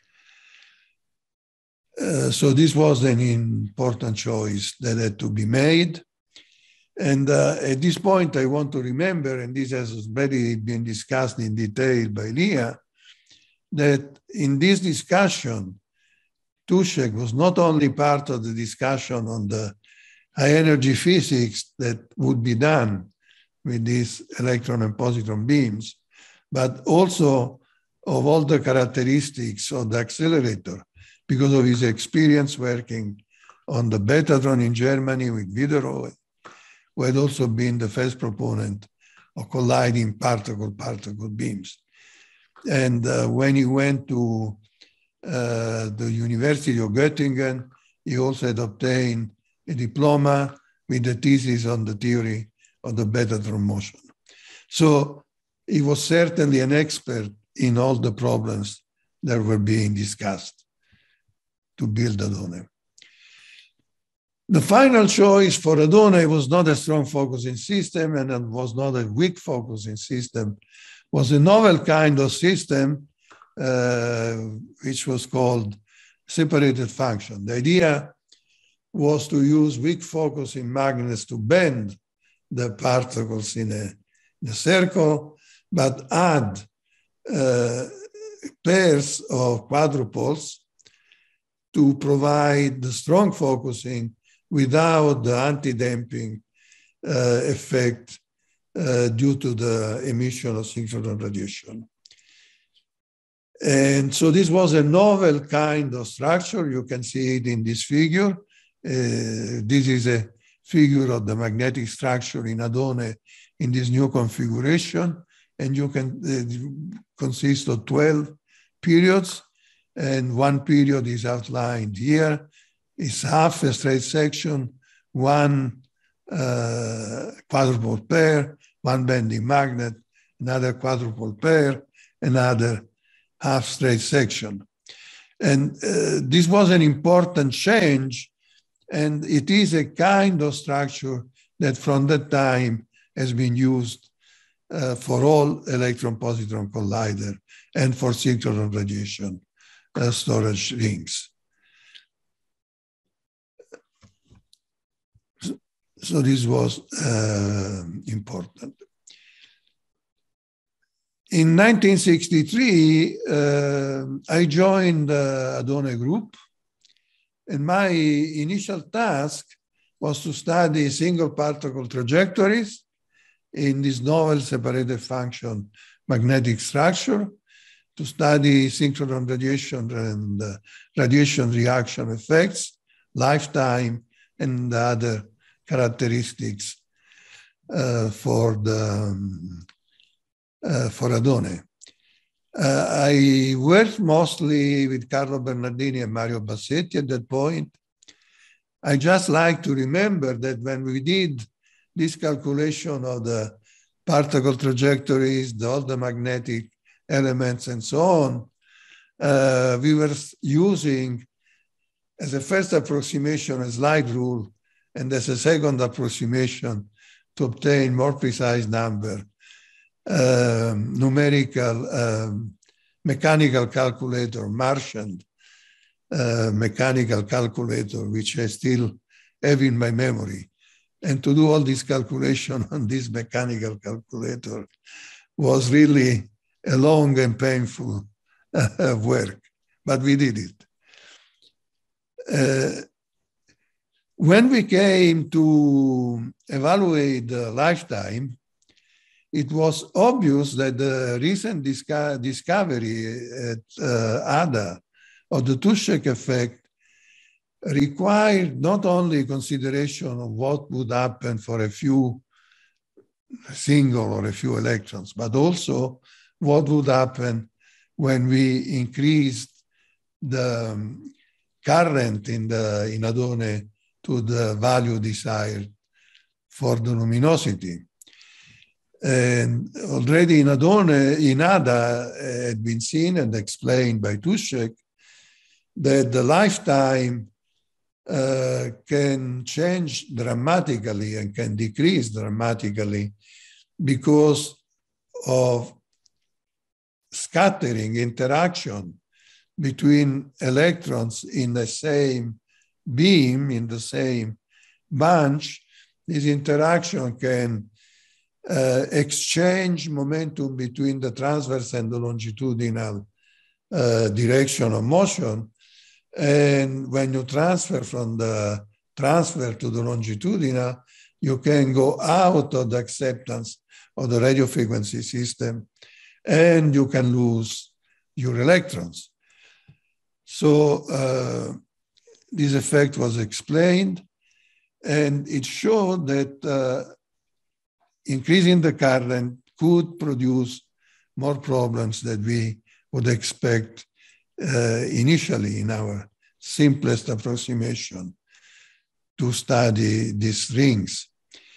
S5: Uh, so this was an important choice that had to be made. And uh, at this point, I want to remember, and this has already been discussed in detail by Leah, that in this discussion, Tušek was not only part of the discussion on the high energy physics that would be done with these electron and positron beams, but also of all the characteristics of the accelerator, because of his experience working on the Betatron in Germany with Widerøe, who had also been the first proponent of colliding particle-particle beams. And uh, when he went to uh, the University of Göttingen, he also had obtained a diploma with a thesis on the theory of the Betatron motion. So he was certainly an expert in all the problems that were being discussed to build Hadone. The final choice for Hadone was not a strong focusing system, and it was not a weak focusing system. It was a novel kind of system, uh, which was called separated function. The idea was to use weak focusing magnets to bend the particles in a, in a circle, but add uh, pairs of quadrupoles to provide the strong focusing without the anti-damping uh, effect uh, due to the emission of synchronous radiation. And so this was a novel kind of structure. You can see it in this figure. Uh, this is a figure of the magnetic structure in Hadone in this new configuration. And you can uh, consist of twelve periods, and one period is outlined here. It's half a straight section, one uh, quadruple pair, one bending magnet, another quadruple pair, another half straight section. And uh, this was an important change, and it is a kind of structure that from that time has been used uh, for all electron-positron collider and for synchronous radiation uh, storage rings. So this was uh, important. In nineteen sixty-three, uh, I joined the Hadone group, and my initial task was to study single particle trajectories in this novel separated function magnetic structure, to study synchronous radiation and uh, radiation reaction effects, lifetime, and other characteristics uh, for the um, uh, for Hadone. Uh, I worked mostly with Carlo Bernardini and Mario Bassetti at that point. I just like to remember that when we did this calculation of the particle trajectories, the, all the magnetic elements and so on, uh, we were using as a first approximation a slide rule, and as a second approximation to obtain more precise number, um, numerical um, mechanical calculator, Marchand uh, mechanical calculator, which I still have in my memory. And to do all this calculation on this mechanical calculator was really a long and painful uh, work, but we did it. Uh, when we came to evaluate the lifetime, it was obvious that the recent disco discovery at uh, ADA of the Tuschek effect required not only consideration of what would happen for a few single or a few electrons, but also what would happen when we increased the um, current in the in Hadone to the value desired for the luminosity. And already in Hadone, in ADA, had been seen and explained by Tuschek that the lifetime uh, can change dramatically and can decrease dramatically because of scattering interaction between electrons in the same beam, in the same bunch. This interaction can uh, exchange momentum between the transverse and the longitudinal uh, direction of motion. And when you transfer from the transfer to the longitudinal, you can go out of the acceptance of the radio frequency system, and you can lose your electrons. So uh, this effect was explained, and it showed that uh, increasing the current could produce more problems that we would expect uh, initially in our simplest approximation to study these rings.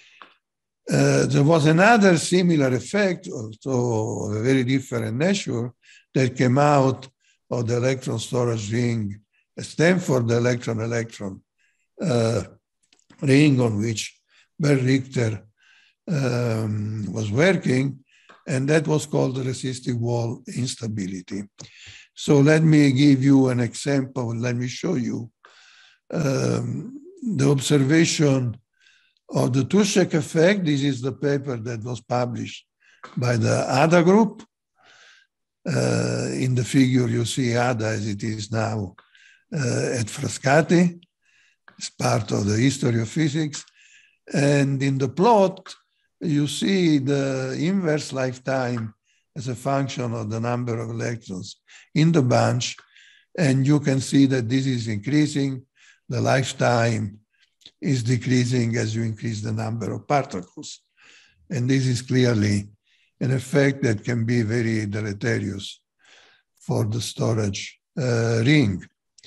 S5: Uh, there was another similar effect, also of a very different nature, that came out of the electron storage ring Stanford electron-electron uh, ring on which Bernd Richter um, was working, and that was called the resistive wall instability. So let me give you an example. Let me show you um, the observation of the Tuschek effect. This is the paper that was published by the A D A group. Uh, in the figure, you see A D A as it is now uh, at Frascati. It's part of the history of physics. And in the plot, you see the inverse lifetime as a function of the number of electrons in the bunch. And you can see that this is increasing. The lifetime is decreasing as you increase the number of particles. And this is clearly an effect that can be very deleterious for the storage uh, ring.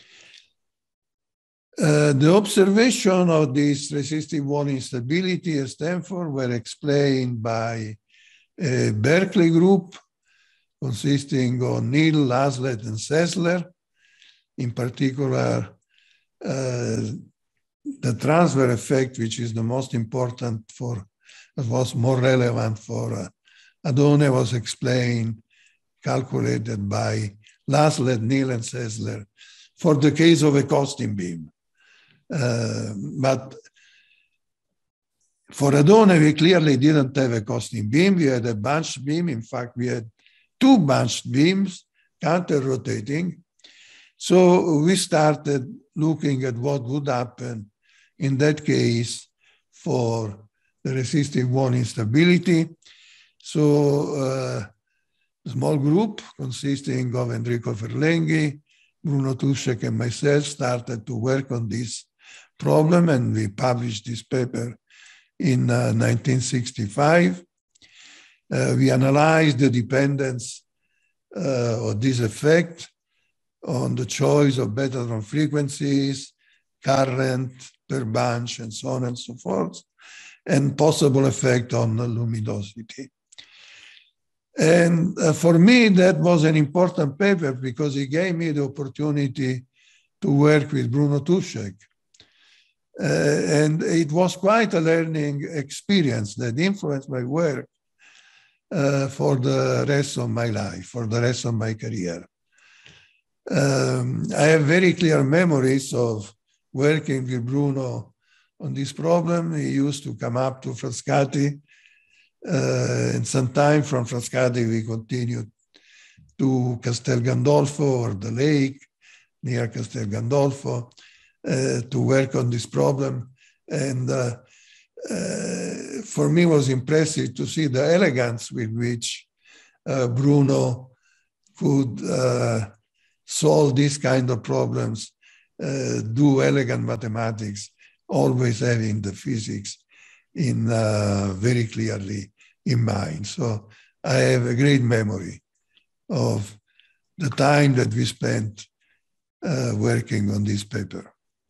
S5: Uh, the observation of this resistive wall instability at Stanford were explained by a Berkeley group consisting of Neal, Laslett, and Sessler. In particular, uh, the transfer effect, which is the most important for, was more relevant for uh, Adone, was explained, calculated by Laslett, Neal, and Sessler for the case of a Costin beam. Uh, but for Adone, we clearly didn't have a Costin beam. We had a bunched beam. In fact, we had two bunched beams counter-rotating. So we started looking at what would happen in that case for the resistive wall instability. So uh, a small group consisting of Enrico Ferlenghi, Bruno Tuschek, and myself started to work on this problem, and we published this paper in uh, nineteen sixty-five. Uh, we analyzed the dependence uh, of this effect on the choice of Betatron frequencies, current per bunch, and so on and so forth, and possible effect on the luminosity. And uh, for me, that was an important paper because it gave me the opportunity to work with Bruno Tuschek. Uh, and it was quite a learning experience that influenced my work uh, for the rest of my life, for the rest of my career. Um, I have very clear memories of working with Bruno on this problem. He used to come up to Frascati, uh, and sometime from Frascati we continued to Castel Gandolfo or the lake near Castel Gandolfo uh, to work on this problem. And uh, uh, for me it was impressive to see the elegance with which uh, Bruno could uh, solve these kind of problems, uh, do elegant mathematics, always having the physics in uh, very clearly in mind. So I have a great memory of the time that we spent uh, working on this paper.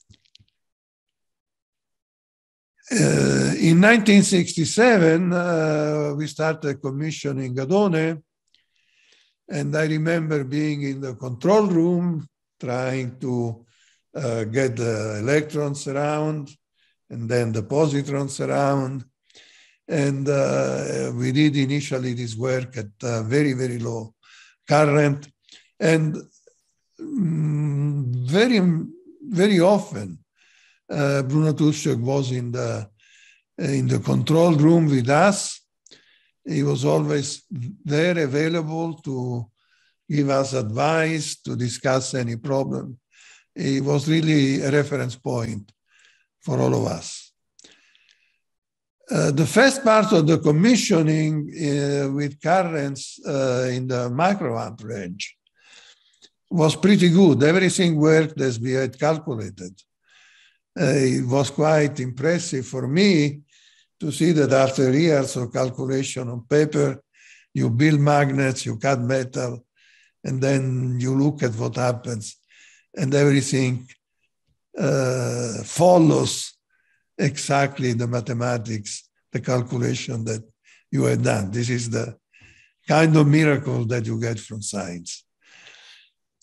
S5: Uh, in nineteen sixty-seven, uh, we started commissioning Adone, and I remember being in the control room trying to uh, get the electrons around and then the positrons around. And uh, we did initially this work at uh, very, very low current. And um, very, very often, uh, Bruno Tuschek was in the, in the control room with us. He was always there available to give us advice, to discuss any problem. He was really a reference point for all of us. Uh, the first part of the commissioning uh, with currents uh, in the microamp range was pretty good. Everything worked as we had calculated. Uh, it was quite impressive for me to see that after years of calculation on paper, you build magnets, you cut metal, and then you look at what happens, and everything uh, follows exactly the mathematics, the calculation that you had done. This is the kind of miracle that you get from science.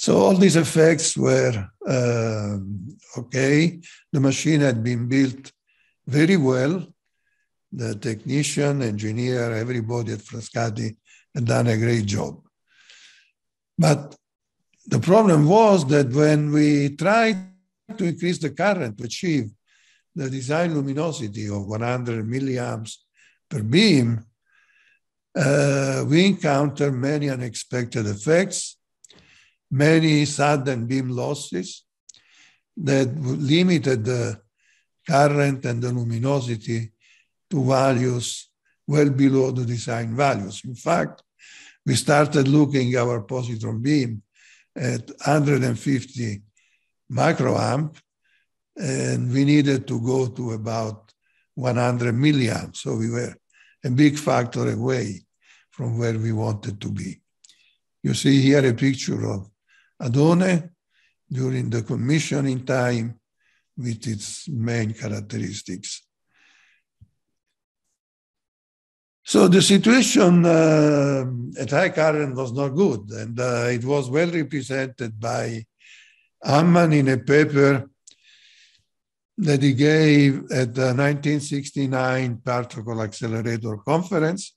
S5: So all these effects were uh, okay. The machine had been built very well. The technician, engineer, everybody at Frascati had done a great job. But the problem was that when we tried to increase the current to achieve the design luminosity of one hundred milliamps per beam, uh, we encountered many unexpected effects, many sudden beam losses that limited the current and the luminosity to values well below the design values. In fact, we started looking at our positron beam at one hundred fifty microamp, and we needed to go to about one hundred milliamps. So we were a big factor away from where we wanted to be. You see here a picture of Adone during the commissioning time with its main characteristics. So the situation uh, at high current was not good, and uh, it was well represented by Ammann in a paper that he gave at the nineteen sixty-nine Particle Accelerator Conference.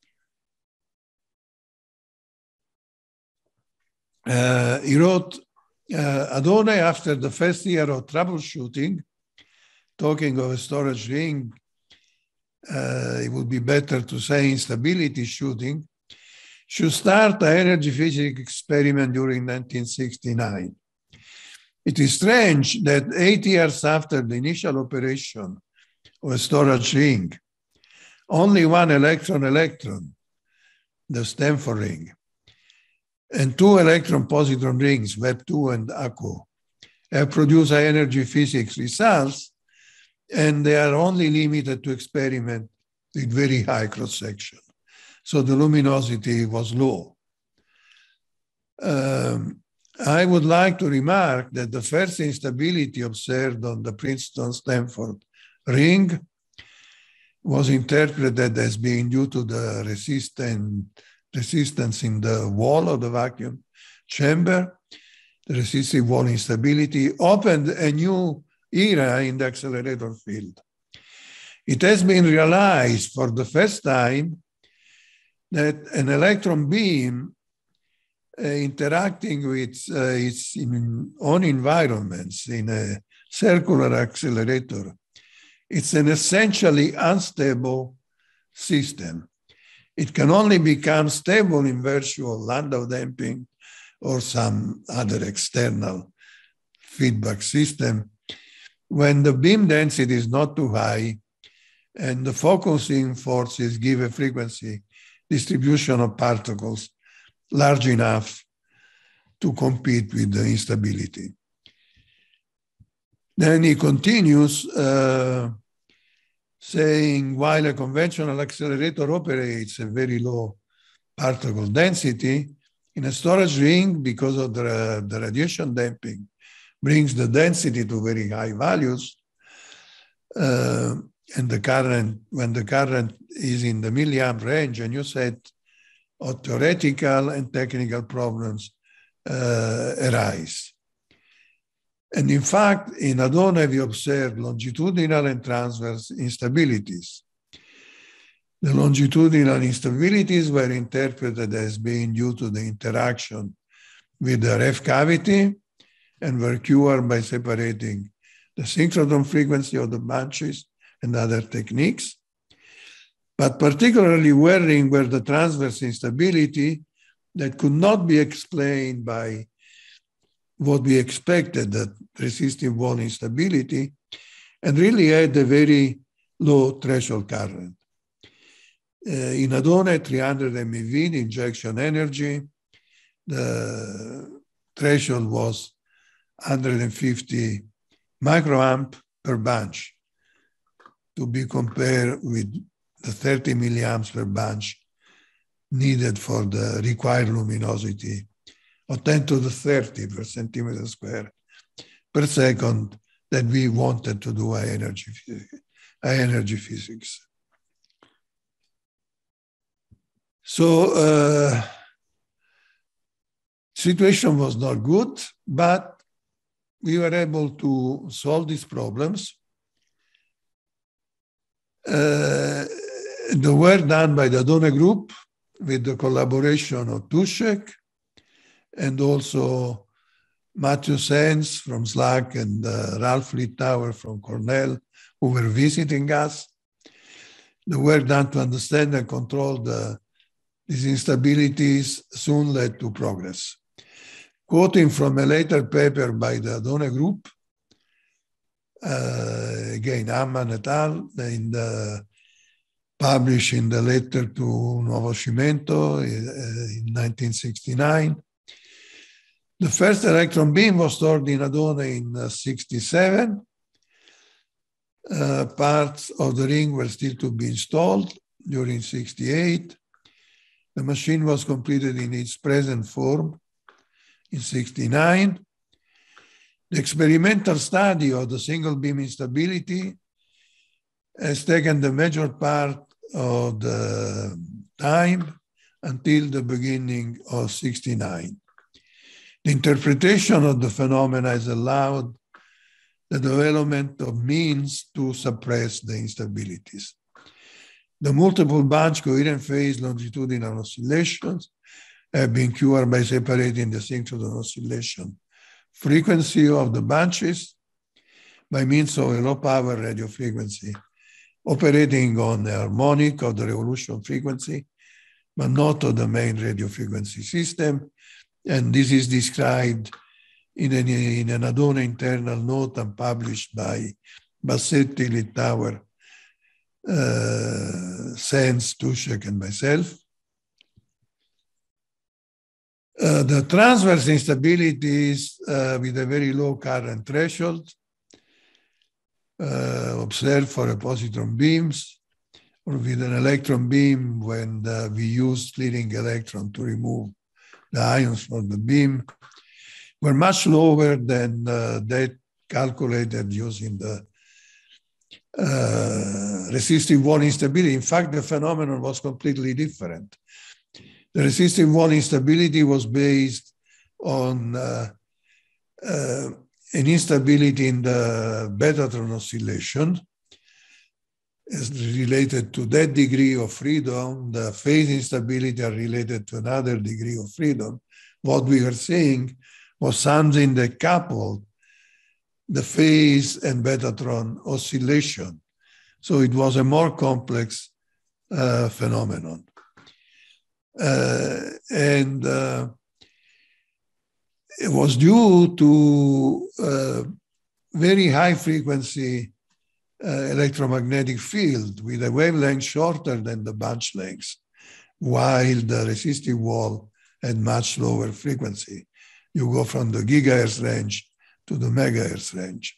S5: Uh, he wrote, uh, Adone, after the first year of troubleshooting, talking of a storage ring, uh, it would be better to say instability shooting, should start an energy physics experiment during nineteen sixty-nine. It is strange that eight years after the initial operation of a storage ring, only one electron-electron, the Stanford ring, and two electron-positron rings, Webb two and ACO, have produced high energy physics results, and they are only limited to experiment with very high cross-section. So the luminosity was low. Um, I would like to remark that the first instability observed on the Princeton-Stanford ring was interpreted as being due to the resistant, resistance in the wall of the vacuum chamber. The resistive wall instability opened a new era in the accelerator field. It has been realized for the first time that an electron beam uh, interacting with uh, its in, own environments in a circular accelerator, it's an essentially unstable system. It can only become stable in virtual Landau damping or some other external feedback system when the beam density is not too high and the focusing forces give a frequency distribution of particles large enough to compete with the instability. Then he continues uh, saying, while a conventional accelerator operates at very low particle density, in a storage ring, because of the, the radiation damping, brings the density to very high values, uh, and the current, when the current is in the milliamp range, and you said of theoretical and technical problems uh, arise. And in fact, in Adone, we observed longitudinal and transverse instabilities. The longitudinal instabilities were interpreted as being due to the interaction with the ref cavity and were cured by separating the synchrotron frequency of the bunches and other techniques. But particularly worrying were the transverse instability that could not be explained by what we expected, that resistive wall instability, and really had a very low threshold current. Uh, in Adone, three hundred MeV, the injection energy, the threshold was one hundred fifty microamp per bunch, to be compared with the thirty milliamps per bunch needed for the required luminosity of ten to the thirty per centimeter square per second that we wanted to do high energy, high energy physics. So uh, Situation was not good, but we were able to solve these problems. Uh, the work done by the Adone Group with the collaboration of Tušek and also Matthew Sands from SLAC and uh, Ralph Littauer from Cornell, who were visiting us. The work done to understand and control the, these instabilities soon led to progress. Quoting from a later paper by the Adone Group, uh, again, Amman et al., in the, published in the letter to Nuovo Cimento uh, in nineteen sixty-nine. The first electron beam was stored in Adone in uh, sixty-seven. Uh, parts of the ring were still to be installed during sixty-eight. The machine was completed in its present form in sixty-nine. The experimental study of the single beam instability has taken the major part of the time until the beginning of sixty-nine. The interpretation of the phenomena has allowed the development of means to suppress the instabilities. The multiple bunch coherent phase longitudinal oscillations have been cured by separating the synchrotron oscillation frequency of the bunches by means of a low power radio frequency operating on the harmonic of the revolution frequency, but not of the main radio frequency system. And this is described in an, in an Adone internal note and published by Bassetti, Littauer, uh, Sands, Tušek, and myself. Uh, the transverse instabilities uh, with a very low current threshold uh, observed for a positron beams, or with an electron beam when the, we use splitting electron to remove the ions from the beam, were much lower than uh, that calculated using the uh, resistive wall instability. In fact, the phenomenon was completely different. The resistive wall instability was based on uh, uh, an instability in the Betatron oscillation is related to that degree of freedom. The phase instability are related to another degree of freedom. What we were seeing was something that coupled the phase and Betatron oscillation. So it was a more complex uh, phenomenon. Uh, and uh, it was due to uh, very high frequency uh, electromagnetic field with a wavelength shorter than the bunch lengths, while the resistive wall had much lower frequency. You go from the gigahertz range to the megahertz range.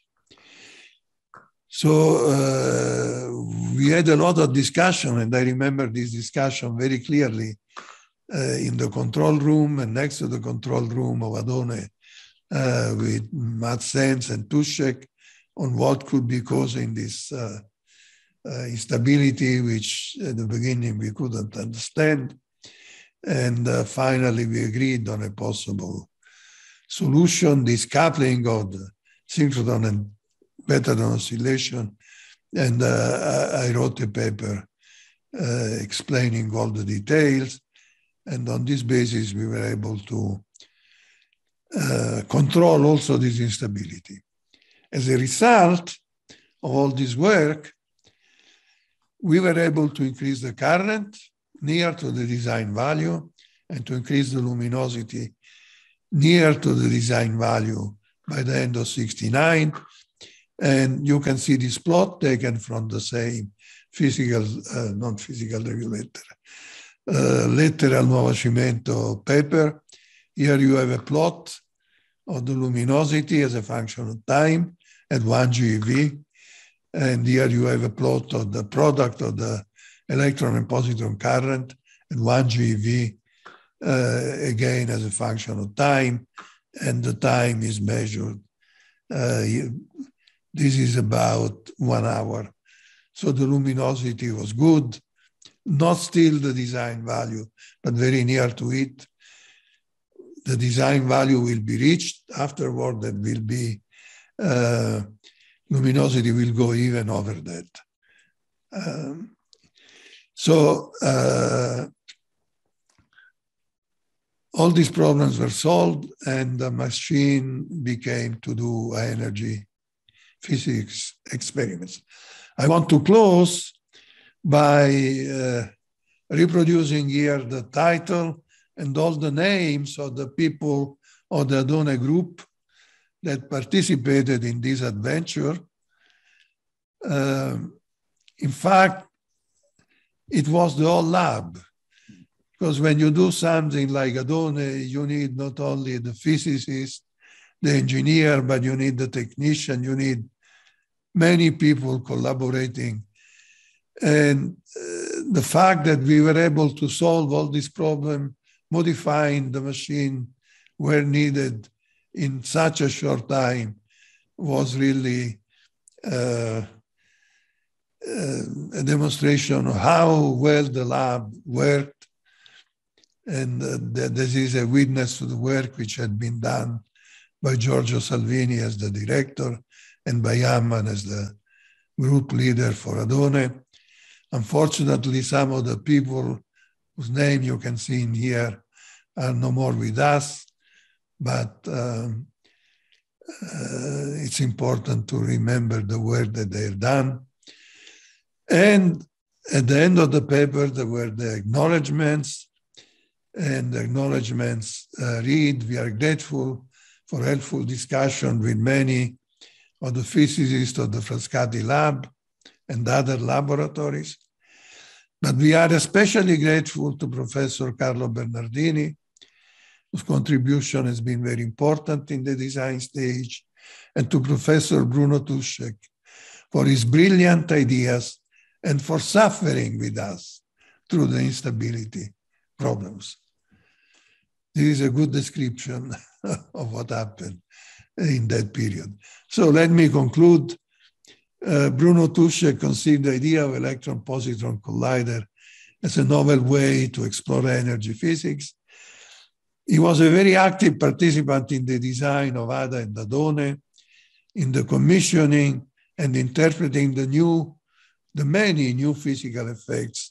S5: So uh, we had a lot of discussion, and I remember this discussion very clearly uh, in the control room and next to the control room of Adone uh, with Matt Sands and Tušek on what could be causing this uh, uh, instability, which at the beginning we couldn't understand. And uh, finally we agreed on a possible solution, this coupling of the synchrotron and Betatron oscillation. And uh, I wrote a paper uh, explaining all the details. And on this basis, we were able to uh, control also this instability. As a result of all this work, we were able to increase the current near to the design value and to increase the luminosity near to the design value by the end of sixty-nine. And you can see this plot taken from the same physical, uh, not physical regulator, uh, Lettere al Nuovo Cimento paper. Here you have a plot of the luminosity as a function of time at one G eV. And here you have a plot of the product of the electron and positron current at one G eV, uh, again as a function of time. And the time is measured. Uh, This is about one hour. So the luminosity was good, not still the design value, but very near to it. the design value will be reached. Afterward, that will be, uh, luminosity will go even over that. Um, so uh, all these problems were solved, and the machine became to do energy physics experiments. I want to close by uh, reproducing here the title and all the names of the people of the Adone group that participated in this adventure. Uh, in fact, it was the whole lab, because when you do something like Adone, you need not only the physicist, the engineer, but you need the technician, you need many people collaborating. And uh, the fact that we were able to solve all these problems, modifying the machine where needed in such a short time, was really uh, uh, a demonstration of how well the lab worked. And uh, th this is a witness to the work which had been done by Giorgio Salvini as the director and by Amman as the group leader for Adone. Unfortunately, some of the people whose name you can see in here are no more with us, but um, uh, it's important to remember the work that they've done. And at the end of the paper, there were the acknowledgements, and the acknowledgements uh, read, "We are grateful for helpful discussion with many of the physicists of the Frascati lab and other laboratories. But we are especially grateful to Professor Carlo Bernardini, whose contribution has been very important in the design stage, and to Professor Bruno Tuschek for his brilliant ideas and for suffering with us through the instability problems." This is a good description of what happened in that period. So let me conclude. Uh, Bruno Tuschek conceived the idea of electron-positron collider as a novel way to explore energy physics. He was a very active participant in the design of Ada and Adone, in the commissioning and interpreting the new, the many new physical effects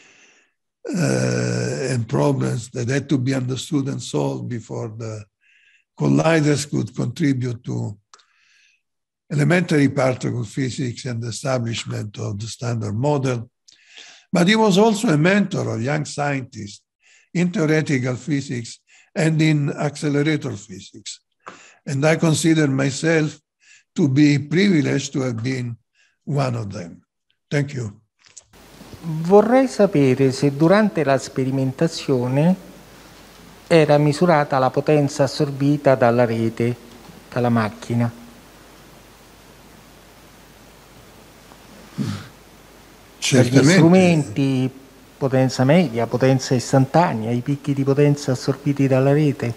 S5: uh, and problems that had to be understood and solved before the colliders could contribute to elementary particle physics and the establishment of the Standard Model. But he was also a mentor of young scientists in theoretical physics and in accelerator physics. And I consider myself to be privileged to have been one of them. Thank you.
S6: Vorrei sapere se durante la sperimentazione era misurata la potenza assorbita dalla rete, dalla macchina.
S5: Certamente.
S6: Gli strumenti, potenza media, potenza istantanea, i picchi di potenza assorbiti dalla rete.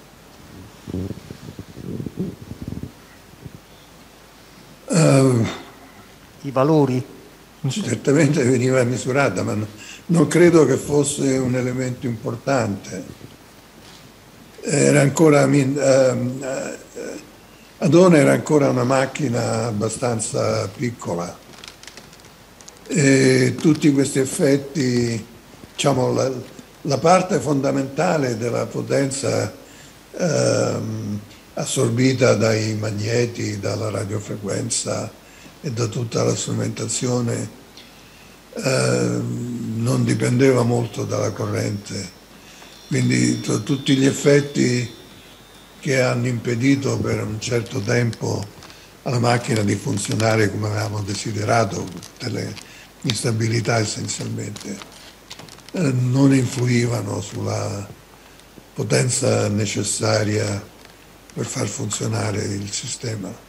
S5: Uh,
S6: I valori.
S5: Certamente veniva misurata, ma non credo che fosse un elemento importante. Era ancora, uh, Adone era ancora una macchina abbastanza piccola. E tutti questi effetti, diciamo, la, la parte fondamentale della potenza ehm, assorbita dai magneti, dalla radiofrequenza e da tutta la strumentazione ehm, non dipendeva molto dalla corrente. Quindi tutti gli effetti che hanno impedito per un certo tempo alla macchina di funzionare come avevamo desiderato, tutte le instabilità essenzialmente, eh, non influivano sulla potenza necessaria per far funzionare il sistema.